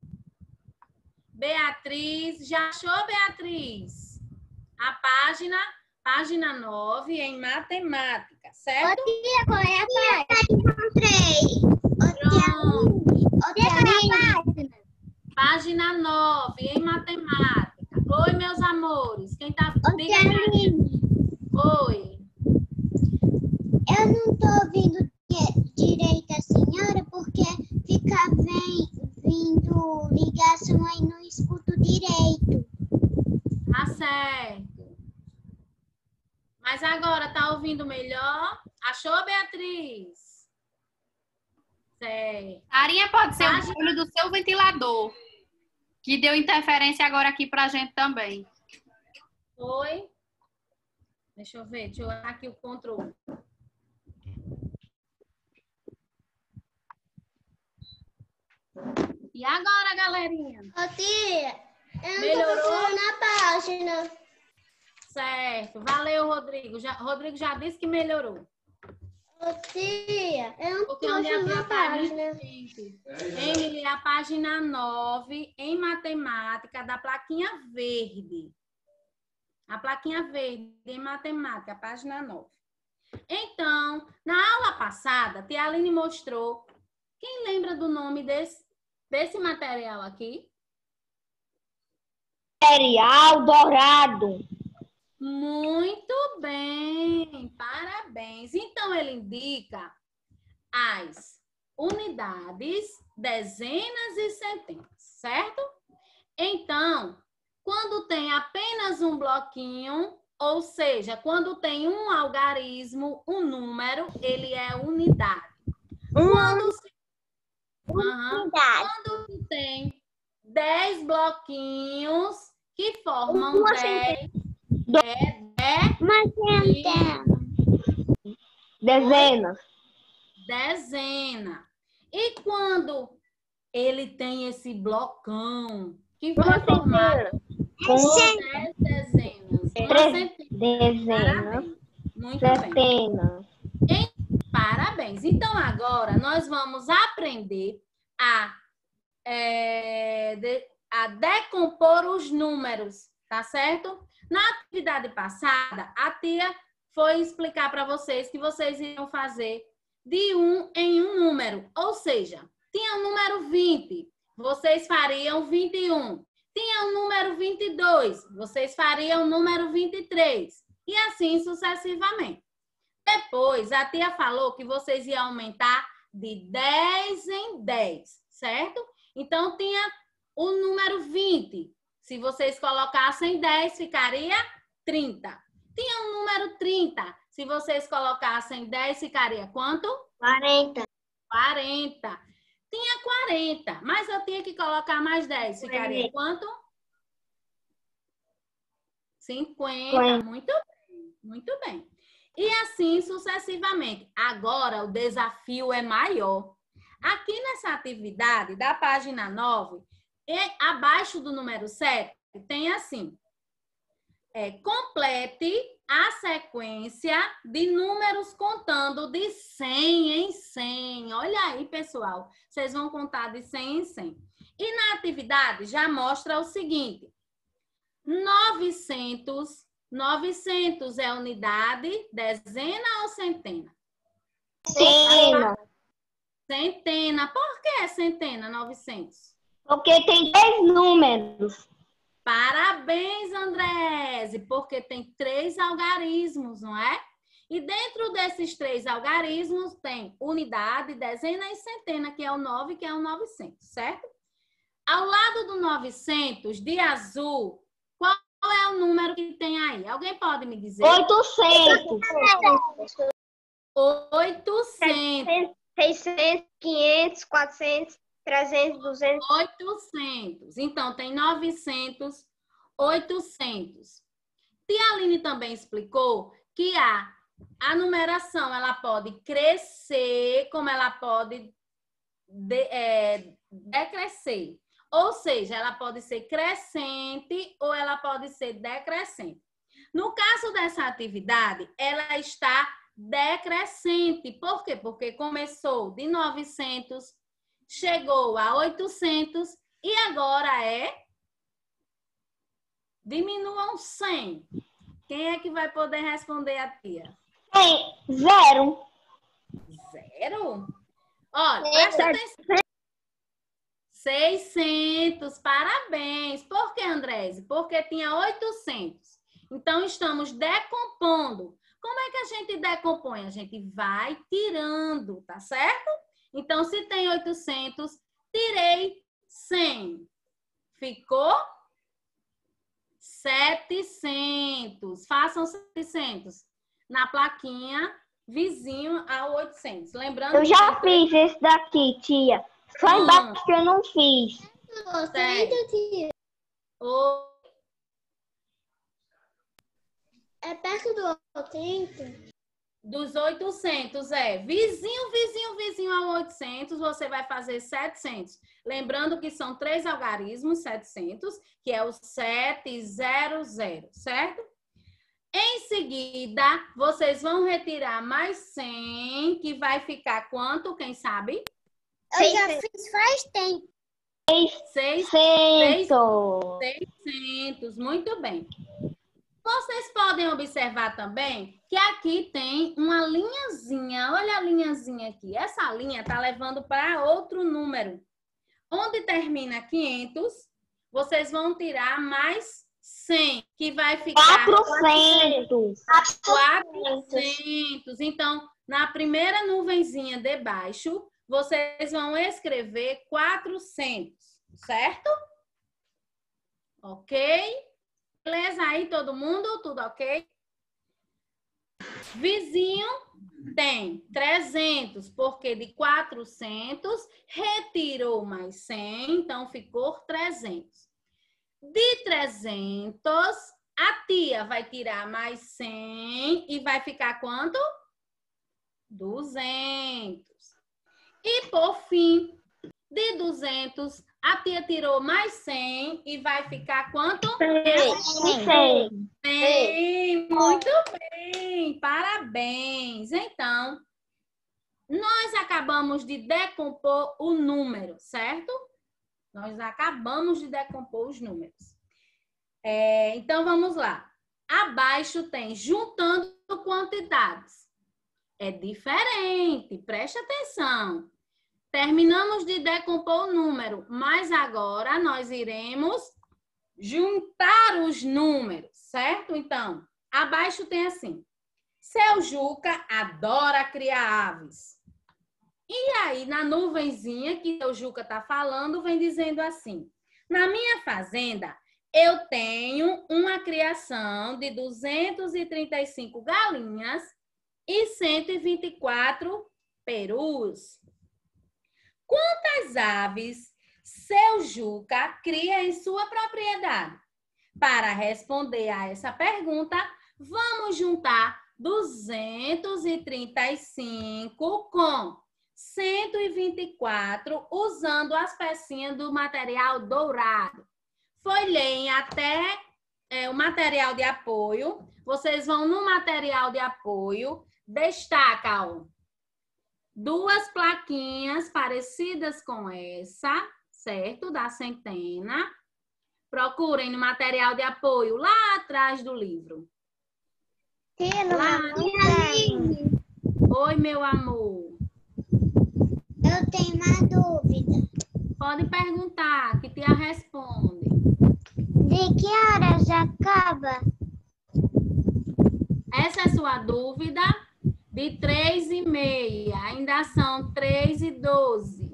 Beatriz, já achou, Beatriz? A página 9 em matemática, certo? Ô, tia, qual é a página? Encontrei. Pronto. Página 9 em matemática. Oi, meus amores. Quem tá... Oi. Eu não tô ouvindo direito a senhora porque fica vindo ligação aí, não escuto direito. Tá certo. Mas agora tá ouvindo melhor? Achou, Beatriz? Certo. Arinha, pode ser o barulho do seu ventilador, que deu interferência agora aqui pra gente também. Oi. Deixa eu ver, deixa eu olhar aqui o controle. E agora, galerinha? Ô, tia, eu não Melhorou? tô procurando na página. Certo. Valeu, Rodrigo. Rodrigo já disse que melhorou. Ô, tia, eu não tô Porque onde achando abriu na a página? página. Emily, a página 9 em matemática da plaquinha verde. A plaquinha verde em matemática, página 9. Então, na aula passada, a tia Aline mostrou. Quem lembra do nome desse material aqui? Material dourado. Muito bem, parabéns. Então, ele indica as unidades, dezenas e centenas, certo? Então, quando tem apenas um bloquinho, ou seja, quando tem um algarismo, um número, ele é unidade. Quando tu tem 10 bloquinhos que formam 10, Dezenas. dezena. E quando ele tem esse blocão que foi formado com 10 dezenas, uma centena. Parabéns. Muito bem. Parabéns. Então, agora nós vamos aprender a decompor os números, tá certo? Na atividade passada, a tia foi explicar para vocês que vocês iriam fazer de 1 em um número. Ou seja, tinha o número 20, vocês fariam 21. Tinha o número 22, vocês fariam o número 23. E assim sucessivamente. Depois, a tia falou que vocês iam aumentar de 10 em 10, certo? Então, tinha o número 20. Se vocês colocassem 10, ficaria 30. Tinha o número 30. Se vocês colocassem 10, ficaria quanto? 40. 40. Tinha 40, mas eu tinha que colocar mais 10. Ficaria quanto? 50. Muito bem, muito bem. E assim sucessivamente. Agora, o desafio é maior. Aqui nessa atividade da página 9, abaixo do número 7, tem assim. Complete a sequência de números contando de 100 em 100. Olha aí, pessoal. Vocês vão contar de 100 em 100. E na atividade já mostra o seguinte. 900 é unidade, dezena ou centena? Centena. Centena. Por que centena, 900? Porque tem 10 números. Parabéns, Andrese, porque tem 3 algarismos, não é? E dentro desses 3 algarismos tem unidade, dezena e centena, que é o 9, que é o 900, certo? Ao lado do 900, de azul, qual é o número que tem aí? Alguém pode me dizer? 800. 800. 600, 500, 400, 300, 200. 800. Então, tem 900, 800. Tia Aline também explicou que a numeração ela pode crescer, como ela pode decrescer. Ou seja, ela pode ser crescente ou ela pode ser decrescente. No caso dessa atividade, ela está decrescente. Por quê? Porque começou de 900, chegou a 800 e agora diminuam 100. Quem é que vai poder responder a tia? 0. 0? Olha, presta atenção. 600, parabéns. Por que, Andrese? Porque tinha 800. Então, estamos decompondo. Como é que a gente decompõe? A gente vai tirando, tá certo? Então, se tem 800, tirei 100. Ficou 700. Façam 700 na plaquinha vizinho a 800. Lembrando eu já fiz esse daqui, tia. Só embaixo que eu não fiz. É perto do 80? Dos 800, vizinho a 800, você vai fazer 700. Lembrando que são 3 algarismos, 700, que é o 700, certo? Em seguida, vocês vão retirar mais 100, que vai ficar quanto, quem sabe? Eu já fiz faz tempo. 600, muito bem. Vocês podem observar também que aqui tem uma linhazinha. Olha a linhazinha aqui. Essa linha está levando para outro número. Onde termina 500, vocês vão tirar mais 100, que vai ficar 400. 400. Então, na primeira nuvenzinha de baixo, vocês vão escrever 400, certo? Ok? Beleza aí, todo mundo? Tudo ok? Vizinho Tem 300, porque de 400 retirou mais 100, então ficou 300. De 300, a tia vai tirar mais 100 e vai ficar quanto? 200. E por fim, de 200, a tia tirou mais 100 e vai ficar quanto? 100. 100. Muito bem, parabéns. Então, nós acabamos de decompor o número, certo? Nós acabamos de decompor os números. Então, vamos lá. Abaixo tem juntando quantidades. É diferente, preste atenção. Terminamos de decompor o número, mas agora nós iremos juntar os números, certo? Então, abaixo tem assim. Seu Juca adora criar aves. E aí, na nuvenzinha que o Juca está falando, vem dizendo assim. Na minha fazenda, eu tenho uma criação de 235 galinhas e 124 perus. Quantas aves seu Juca cria em sua propriedade? Para responder a essa pergunta, vamos juntar 235 com 124, usando as pecinhas do material dourado. Folheiem até o material de apoio. Vocês vão no material de apoio, destaca, ó, 2 plaquinhas parecidas com essa, certo? Da centena. Procurem no material de apoio lá atrás do livro. Oi, meu amor. Eu tenho uma dúvida. Pode perguntar, que tia responde. De que horas acaba? Essa é sua dúvida? De 3h30. Ainda são 3h12.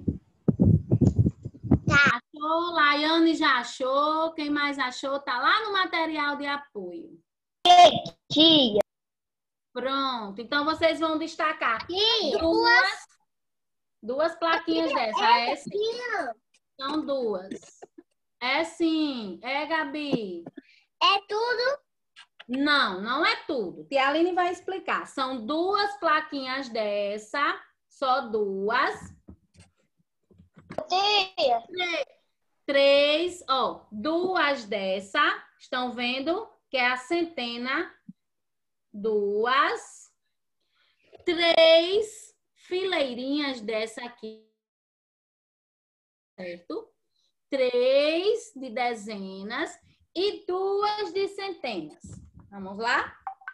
Tá. Achou? Laiane já achou. Quem mais achou? Tá lá no material de apoio. Tia. Pronto. Então, vocês vão destacar duas plaquinhas dessa. É sim. São 2. É sim. É, Gabi. É tudo? Não, não é tudo. Tia Aline vai explicar. São 2 plaquinhas dessa. Só 2. Tia. 3, ó. 2 dessa. Estão vendo? Que é a centena. 2. 3 fileirinhas dessa aqui. Certo? 3 de dezenas e 2 de centenas. Vamos lá?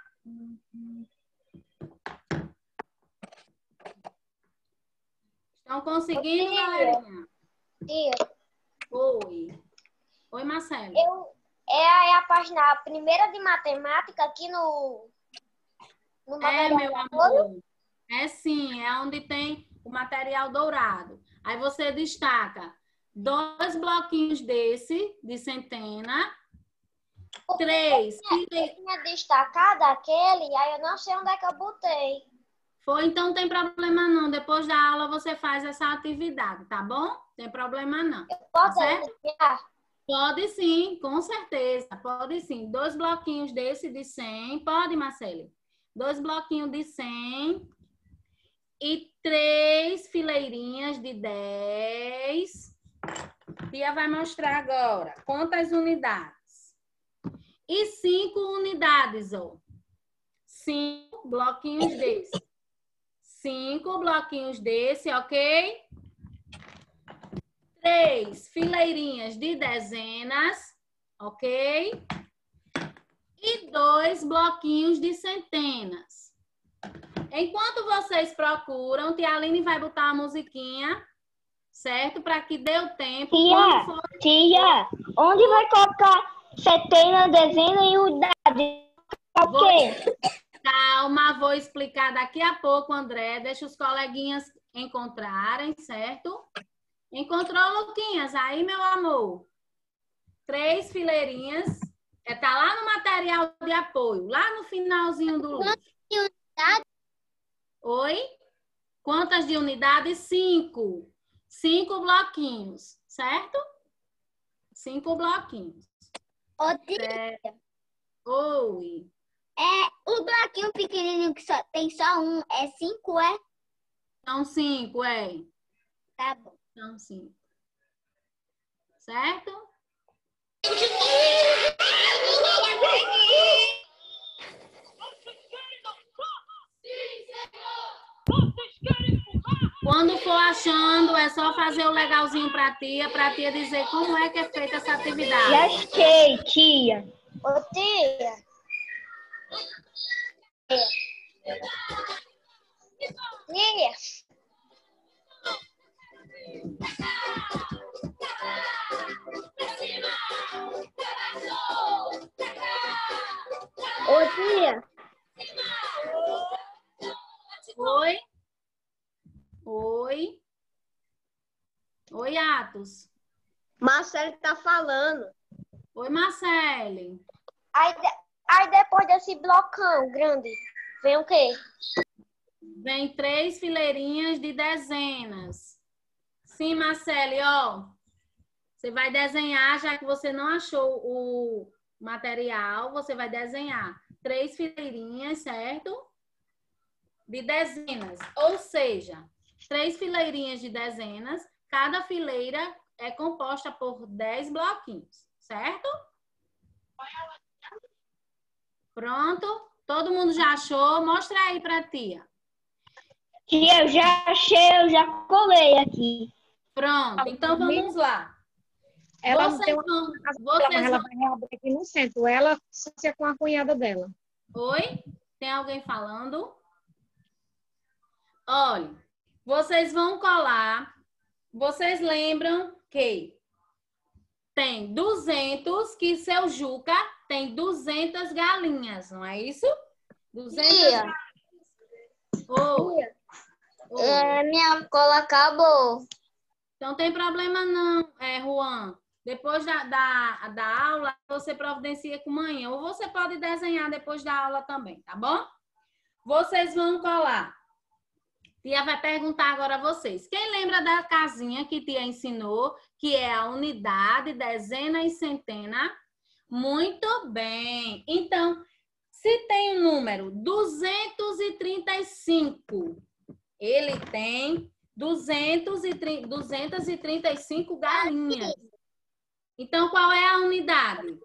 Estão conseguindo, galerinha? Tia, Oi. Oi, Marcelo. é a página primeira de matemática aqui no material Meu de apoio? amor. É sim, é onde tem o material dourado. Aí você destaca 2 bloquinhos desse, de centena. 3. Eu tinha destacado aquele, aí eu não sei onde é que eu botei. Foi, então não tem problema não. Depois da aula você faz essa atividade, tá bom? Tem problema não. Pode certo? enviar? Pode sim, com certeza. Pode sim. 2 bloquinhos desse de 100. Pode, Marcele? 2 bloquinhos de 100. E 3 fileirinhas de 10. Tia vai mostrar agora. Quantas unidades? E 5 unidades, ó. 5 bloquinhos desse. 5 bloquinhos desse, ok? 3 fileirinhas de dezenas, ok? E 2 bloquinhos de centenas. Enquanto vocês procuram, Tia Aline vai botar a musiquinha, certo? Para que dê o tempo. Tia, onde vai colocar centena, dezena e unidade? Ok. Calma, vou explicar daqui a pouco, André. Deixa os coleguinhas encontrarem, certo? Encontrou, Luquinhas? Aí, meu amor. 3 fileirinhas. Tá lá no material de apoio, lá no finalzinho do livro. Oi? Quantas de unidade? 5. 5 bloquinhos, certo? 5 bloquinhos. Ô, tia, Certo. Oi. o bloquinho pequenininho que tem só um, é 5, é? São 5, Tá bom. São 5. Certo? Quando for achando, é só fazer o legalzinho pra tia dizer como é que é feita essa atividade. Já achei, tia. Ô, tia. Tia. Ô, tia. Oi? Oi? Oi, Atos. Marcelo tá falando. Oi, Marcele. Aí depois desse blocão grande, vem o quê? Vem 3 fileirinhas de dezenas. Sim, Marcele, ó. Você vai desenhar, já que você não achou o material, você vai desenhar 3 fileirinhas, certo? De dezenas. Ou seja, 3 fileirinhas de dezenas. Cada fileira é composta por 10 bloquinhos, certo? Pronto? Todo mundo já achou? Mostra aí pra tia. Tia, eu já achei, eu já colei aqui. Pronto, então vamos lá. Ela não Vocês tem uma vão... mas Vocês ela vão... vai reabrir aqui no centro. Ela sócia com a cunhada dela. Oi? Tem alguém falando? Olha, vocês vão colar. Vocês lembram que tem 200, que seu Juca tem 200 galinhas, não é isso? 200 galinhas. Oi. Minha cola acabou. Então, tem problema não, Juan. Depois da aula, você providencia com manhã. Ou você pode desenhar depois da aula também, tá bom? Vocês vão colar. Tia vai perguntar agora a vocês. Quem lembra da casinha que tia ensinou, que é a unidade, dezena e centena? Muito bem. Então, se tem o número 235, ele tem 235 galinhas. Então, qual é a unidade?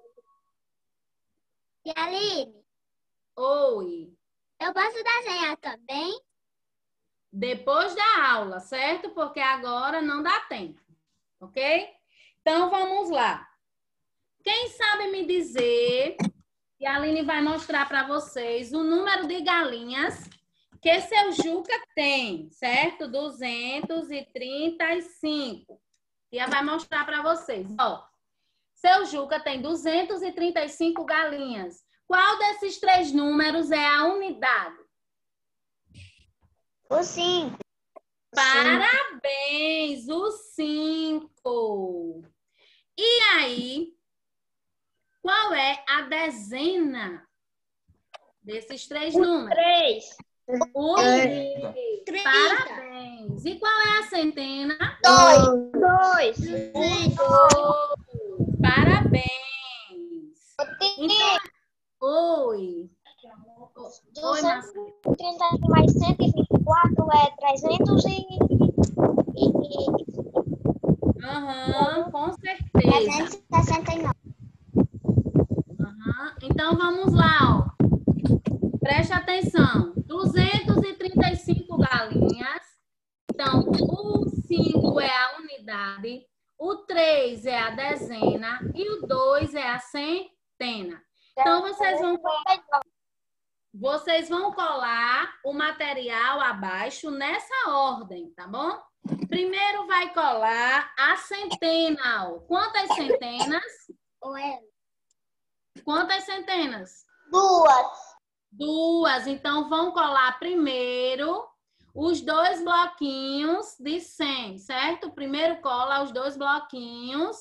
E Aline, Oi. eu posso desenhar também? Depois da aula, certo? Porque agora não dá tempo, ok? Então, vamos lá. Quem sabe me dizer, e a Aline vai mostrar para vocês, o número de galinhas que seu Juca tem, certo? 235. E ela vai mostrar para vocês. Ó, seu Juca tem 235 galinhas. Qual desses 3 números é a unidade? O 5. Parabéns, o 5. E aí, qual é a dezena desses 3 números? 3. O 3. Parabéns. E qual é a centena? 2. Parabéns. Então, oi. Oi, Marcelo. 30 mais 124 é 300 Aham, com certeza. 369. Aham. Então, vamos lá, ó. Preste atenção. 235 galinhas. Então, o 5 é a unidade, o 3 é a dezena e o 2 é a centena. Então, vocês vão colar o material abaixo nessa ordem, tá bom? Primeiro vai colar a centena. Ó. Quantas centenas? Quantas centenas? 2. Então, vão colar primeiro os 2 bloquinhos de 100, certo? Primeiro cola os 2 bloquinhos.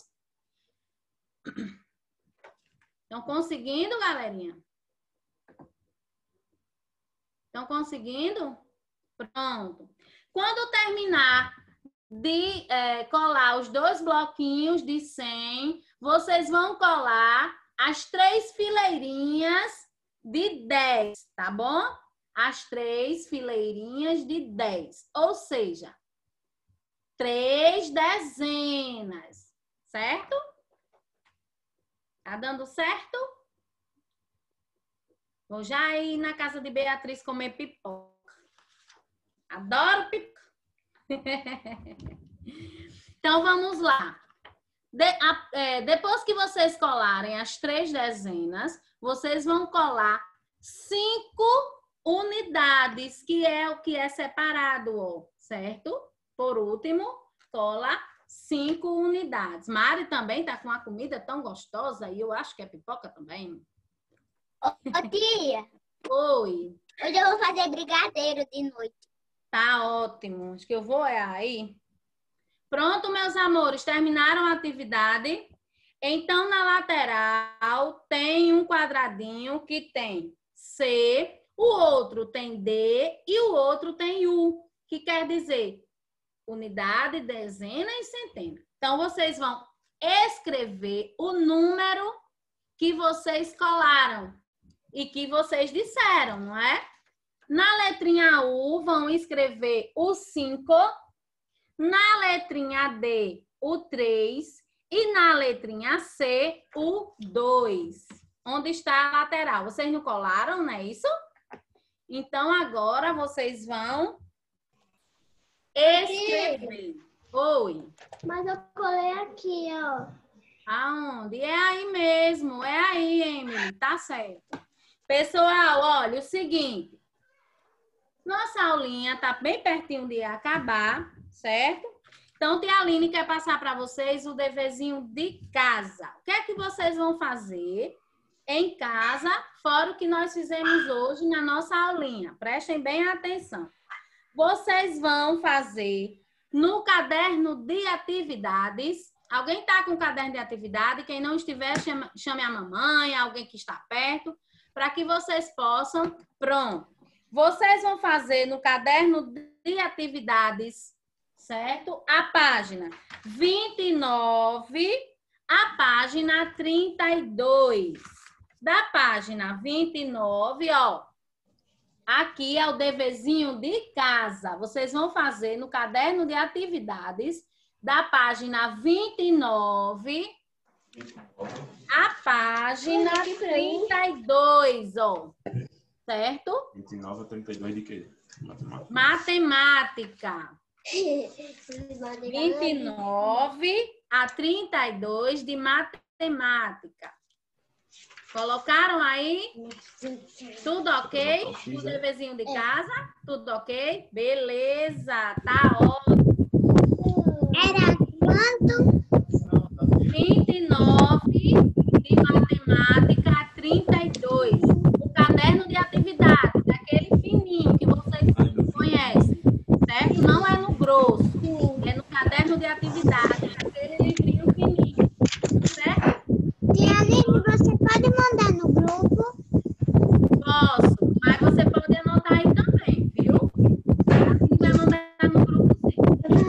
Estão conseguindo, galerinha? Estão conseguindo? Pronto. Quando terminar de colar os 2 bloquinhos de 100, vocês vão colar as 3 fileirinhas de 10, tá bom? As 3 fileirinhas de 10, ou seja, 3 dezenas, certo? Tá dando certo? Vou já ir na casa de Beatriz comer pipoca. Adoro pipoca. Então, vamos lá. Depois que vocês colarem as 3 dezenas, vocês vão colar 5 unidades, que é o que é separado, ó, certo? Por último, cola 5 unidades. Mari também tá com uma comida tão gostosa e eu acho que é pipoca também. Ô, tia, Oi. hoje eu vou fazer brigadeiro de noite. Tá ótimo. Acho que eu vou aí. Pronto, meus amores. Terminaram a atividade? Então, na lateral tem um quadradinho que tem C, o outro tem D e o outro tem U, que quer dizer unidade, dezena e centena. Então, vocês vão escrever o número que vocês colaram e que vocês disseram, não é? Na letrinha U, vão escrever o 5, na letrinha D, o 3 e na letrinha C, o 2. Onde está a lateral? Vocês não colaram, não é isso? Então, agora vocês vão escrever. Oi. Mas eu colei aqui, ó. Aonde? É aí mesmo. É aí, Emily. Tá certo. Pessoal, olha, o seguinte. Nossa aulinha tá bem pertinho de acabar, certo? Então, tia Aline quer passar para vocês o deverzinho de casa. O que é que vocês vão fazer em casa, fora o que nós fizemos hoje na nossa aulinha? Prestem bem atenção. Vocês vão fazer no caderno de atividades. Alguém está com o caderno de atividade? Quem não estiver, chame a mamãe, alguém que está perto, para que vocês possam. Pronto. Vocês vão fazer no caderno de atividades, certo? A página 29, a página 32. Da página 29, ó. Aqui é o deverzinho de casa. Vocês vão fazer no caderno de atividades da página 29 a página 32, ó. Certo? 29 a 32 de quê? Matemática. 29 a 32 de matemática. Colocaram aí? Tudo ok? O deverzinho de casa? Tudo ok? Beleza, tá ótimo. Era quanto? 29 de matemática a 32. O caderno de atividade, daquele fininho que vocês conhecem, certo? Não é no grosso, é no caderno de atividade, aquele livrinho fininho, certo? Tia Aline, você pode mandar no grupo? Posso, mas você pode anotar aí também, viu? Assim vai mandar no grupo sim.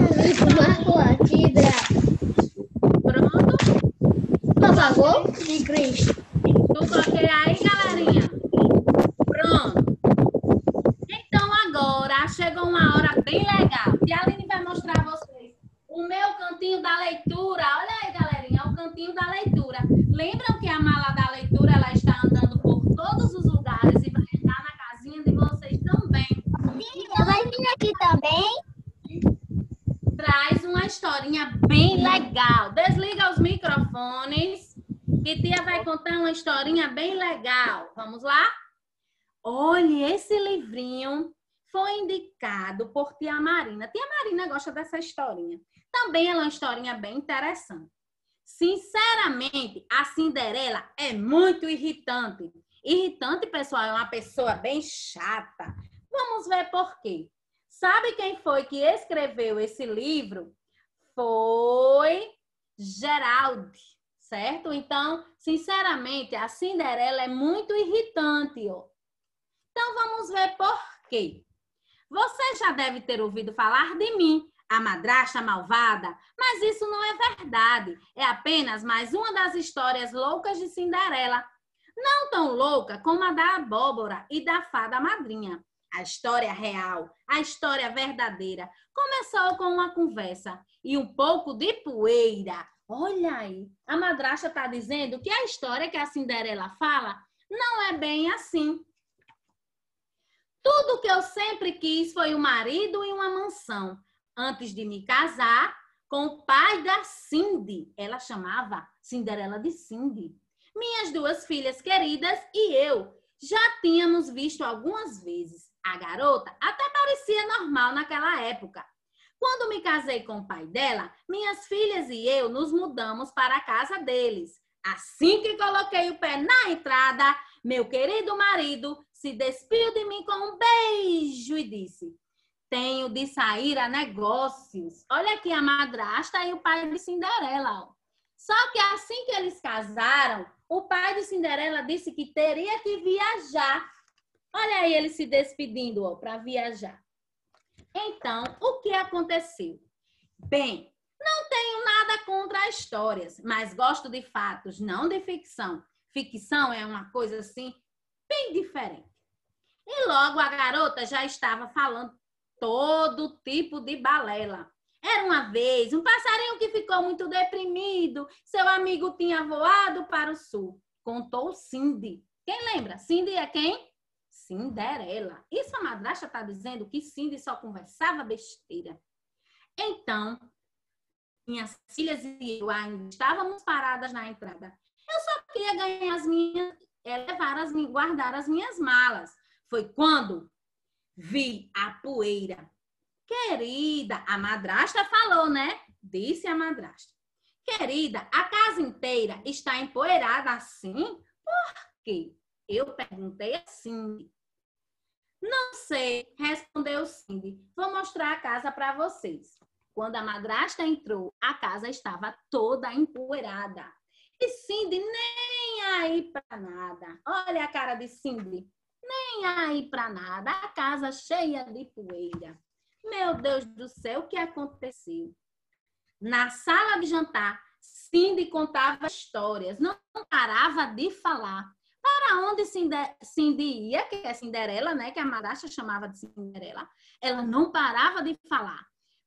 Pronto? Apagou? De Cristo. Tudo ok aí, galerinha? Pronto. Então, agora chegou uma hora bem legal. E a Aline vai mostrar a vocês o meu cantinho da leitura. Olha aí, galerinha, o cantinho da leitura. Lembram que a mala da leitura ela está andando por todos os lugares e vai entrar na casinha de vocês também. Tia, vai vir aqui também? Traz uma historinha bem legal. Desliga os microfones, que tia vai contar uma historinha bem legal. Vamos lá? Olha, esse livrinho foi indicado por tia Marina. Tia Marina gosta dessa historinha. Também é uma historinha bem interessante. Sinceramente, a Cinderela é muito irritante. Irritante, pessoal, é uma pessoa bem chata. Vamos ver por quê. Sabe quem foi que escreveu esse livro? Foi Gerald, certo? Então, sinceramente, a Cinderela é muito irritante, ó. Então, vamos ver por quê. Você já deve ter ouvido falar de mim, a madrasta malvada, mas isso não é verdade. É apenas mais uma das histórias loucas de Cinderela. Não tão louca como a da abóbora e da fada madrinha. A história real, a história verdadeira, começou com uma conversa e um pouco de poeira. Olha aí, a madrasta está dizendo que a história que a Cinderela fala não é bem assim. Tudo que eu sempre quis foi um marido e uma mansão. Antes de me casar com o pai da Cindy. Ela chamava Cinderela de Cindy. Minhas duas filhas queridas e eu já tínhamos visto algumas vezes. A garota até parecia normal naquela época. Quando me casei com o pai dela, minhas filhas e eu nos mudamos para a casa deles. Assim que coloquei o pé na entrada, meu querido marido se despiu de mim com um beijo e disse: tenho de sair a negócios. Olha aqui a madrasta e o pai de Cinderela. Ó. Só que assim que eles casaram, o pai de Cinderela disse que teria que viajar. Olha aí ele se despedindo para viajar. Então, o que aconteceu? Bem, não tenho nada contra histórias, mas gosto de fatos, não de ficção. Ficção é uma coisa assim, bem diferente. E logo a garota já estava falando todo tipo de balela. Era uma vez um passarinho que ficou muito deprimido. Seu amigo tinha voado para o sul. Contou Cindy. Quem lembra? Cindy é quem? Cinderela. Isso a madrasta está dizendo que Cindy só conversava besteira. Então, minhas filhas e eu ainda estávamos paradas na entrada. Eu só queria ganhar as minhas, guardar as minhas malas. Foi quando vi a poeira. Querida, a madrasta falou, né? Disse a madrasta. Querida, a casa inteira está empoeirada assim? Por quê? Eu perguntei a Cindy. Não sei, respondeu Cindy. Vou mostrar a casa para vocês. Quando a madrasta entrou, a casa estava toda empoeirada. E Cindy nem aí para nada. Olha a cara de Cindy. Nem aí para nada. A casa cheia de poeira. Meu Deus do céu, o que aconteceu? Na sala de jantar, Cindy contava histórias. Não parava de falar. Para onde Cindy ia, que é Cinderela, né? Que a madrasta chamava de Cinderela. Ela não parava de falar.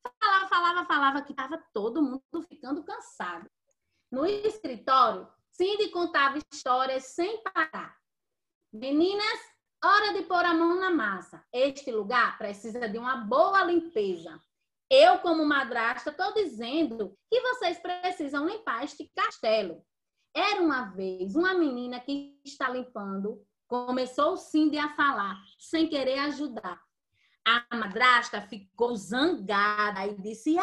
Falava que estava todo mundo ficando cansado. No escritório, Cindy contava histórias sem parar. Meninas, hora de pôr a mão na massa. Este lugar precisa de uma boa limpeza. Eu, como madrasta, estou dizendo que vocês precisam limpar este castelo. Era uma vez uma menina que está limpando. Começou Cindy a falar, sem querer ajudar. A madrasta ficou zangada e disse: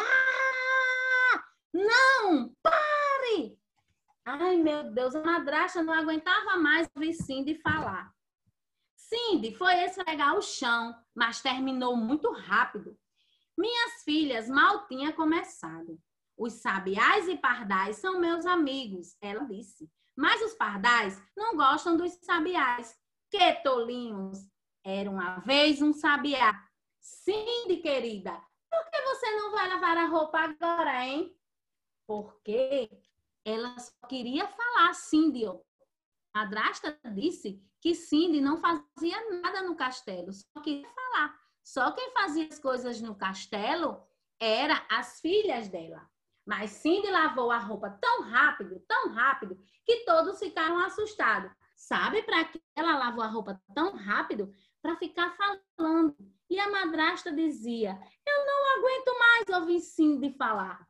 ah, não, pare! Ai, meu Deus, a madrasta não aguentava mais ouvir Cindy falar. Cindy foi esfregar o chão, mas terminou muito rápido. Minhas filhas mal tinham começado. Os sabiás e pardais são meus amigos, ela disse. Mas os pardais não gostam dos sabiás. Que tolinhos! Era uma vez um sabiá. Cindy, querida, por que você não vai lavar a roupa agora, hein? Porque ela só queria falar, Cindy. A madrasta disse que Cindy não fazia nada no castelo, só queria falar. Só quem fazia as coisas no castelo eram as filhas dela. Mas Cindy lavou a roupa tão rápido, que todos ficaram assustados. Sabe para que ela lavou a roupa tão rápido? Para ficar falando. E a madrasta dizia: eu não aguento mais ouvir Cindy falar.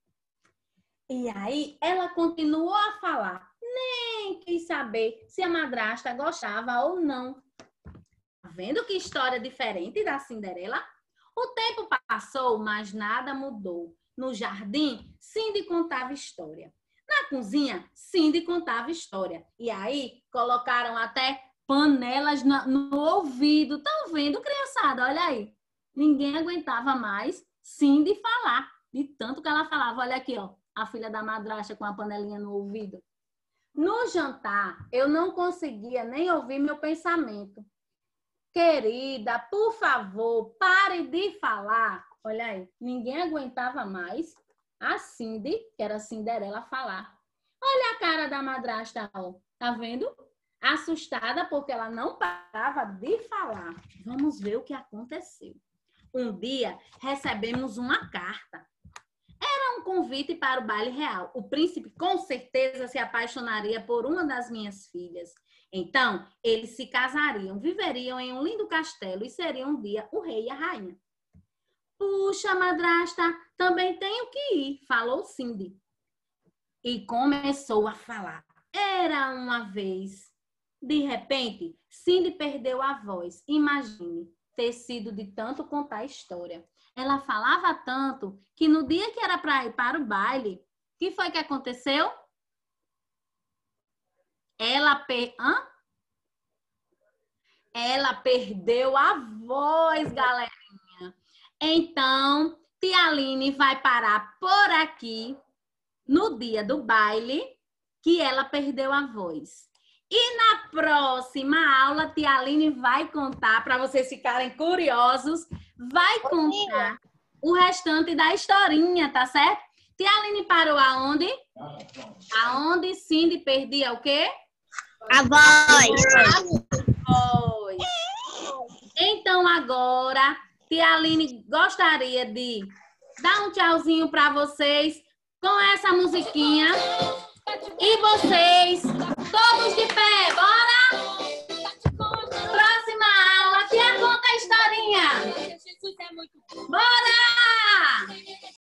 E aí ela continuou a falar. Nem quis saber se a madrasta gostava ou não. Tá vendo que história diferente da Cinderela? O tempo passou, mas nada mudou. No jardim, Cindy contava história. Na cozinha, Cindy contava história. E aí colocaram até panelas no ouvido. Estão vendo, criançada? Olha aí. Ninguém aguentava mais Cindy falar. De tanto que ela falava. Olha aqui, ó. A filha da madrasta com a panelinha no ouvido. No jantar, eu não conseguia nem ouvir meu pensamento. Querida, por favor, pare de falar. Olha aí, ninguém aguentava mais a Cindy, que era a Cinderela, falar. Olha a cara da madrasta, ó. Tá vendo? Assustada porque ela não parava de falar. Vamos ver o que aconteceu. Um dia, recebemos uma carta. Era um convite para o baile real. O príncipe, com certeza, se apaixonaria por uma das minhas filhas. Então, eles se casariam, viveriam em um lindo castelo e seriam um dia o rei e a rainha. Puxa, madrasta, também tenho que ir, falou Cindy. E começou a falar. Era uma vez. De repente, Cindy perdeu a voz. Imagine ter sido de tanto contar a história. Ela falava tanto que no dia que era para ir para o baile, o que foi que aconteceu? Ela perdeu a voz, galerinha. Então, tia Aline vai parar por aqui no dia do baile que ela perdeu a voz. E na próxima aula, tia Aline vai contar, para vocês ficarem curiosos, vai contar o restante da historinha, tá certo? Tia Aline parou aonde? Aonde Cindy perdia o quê? A voz. Então, agora, tia Aline gostaria de dar um tchauzinho para vocês com essa musiquinha. E vocês, todos de pé, bora? Próxima aula, tia conta a historinha. Bora!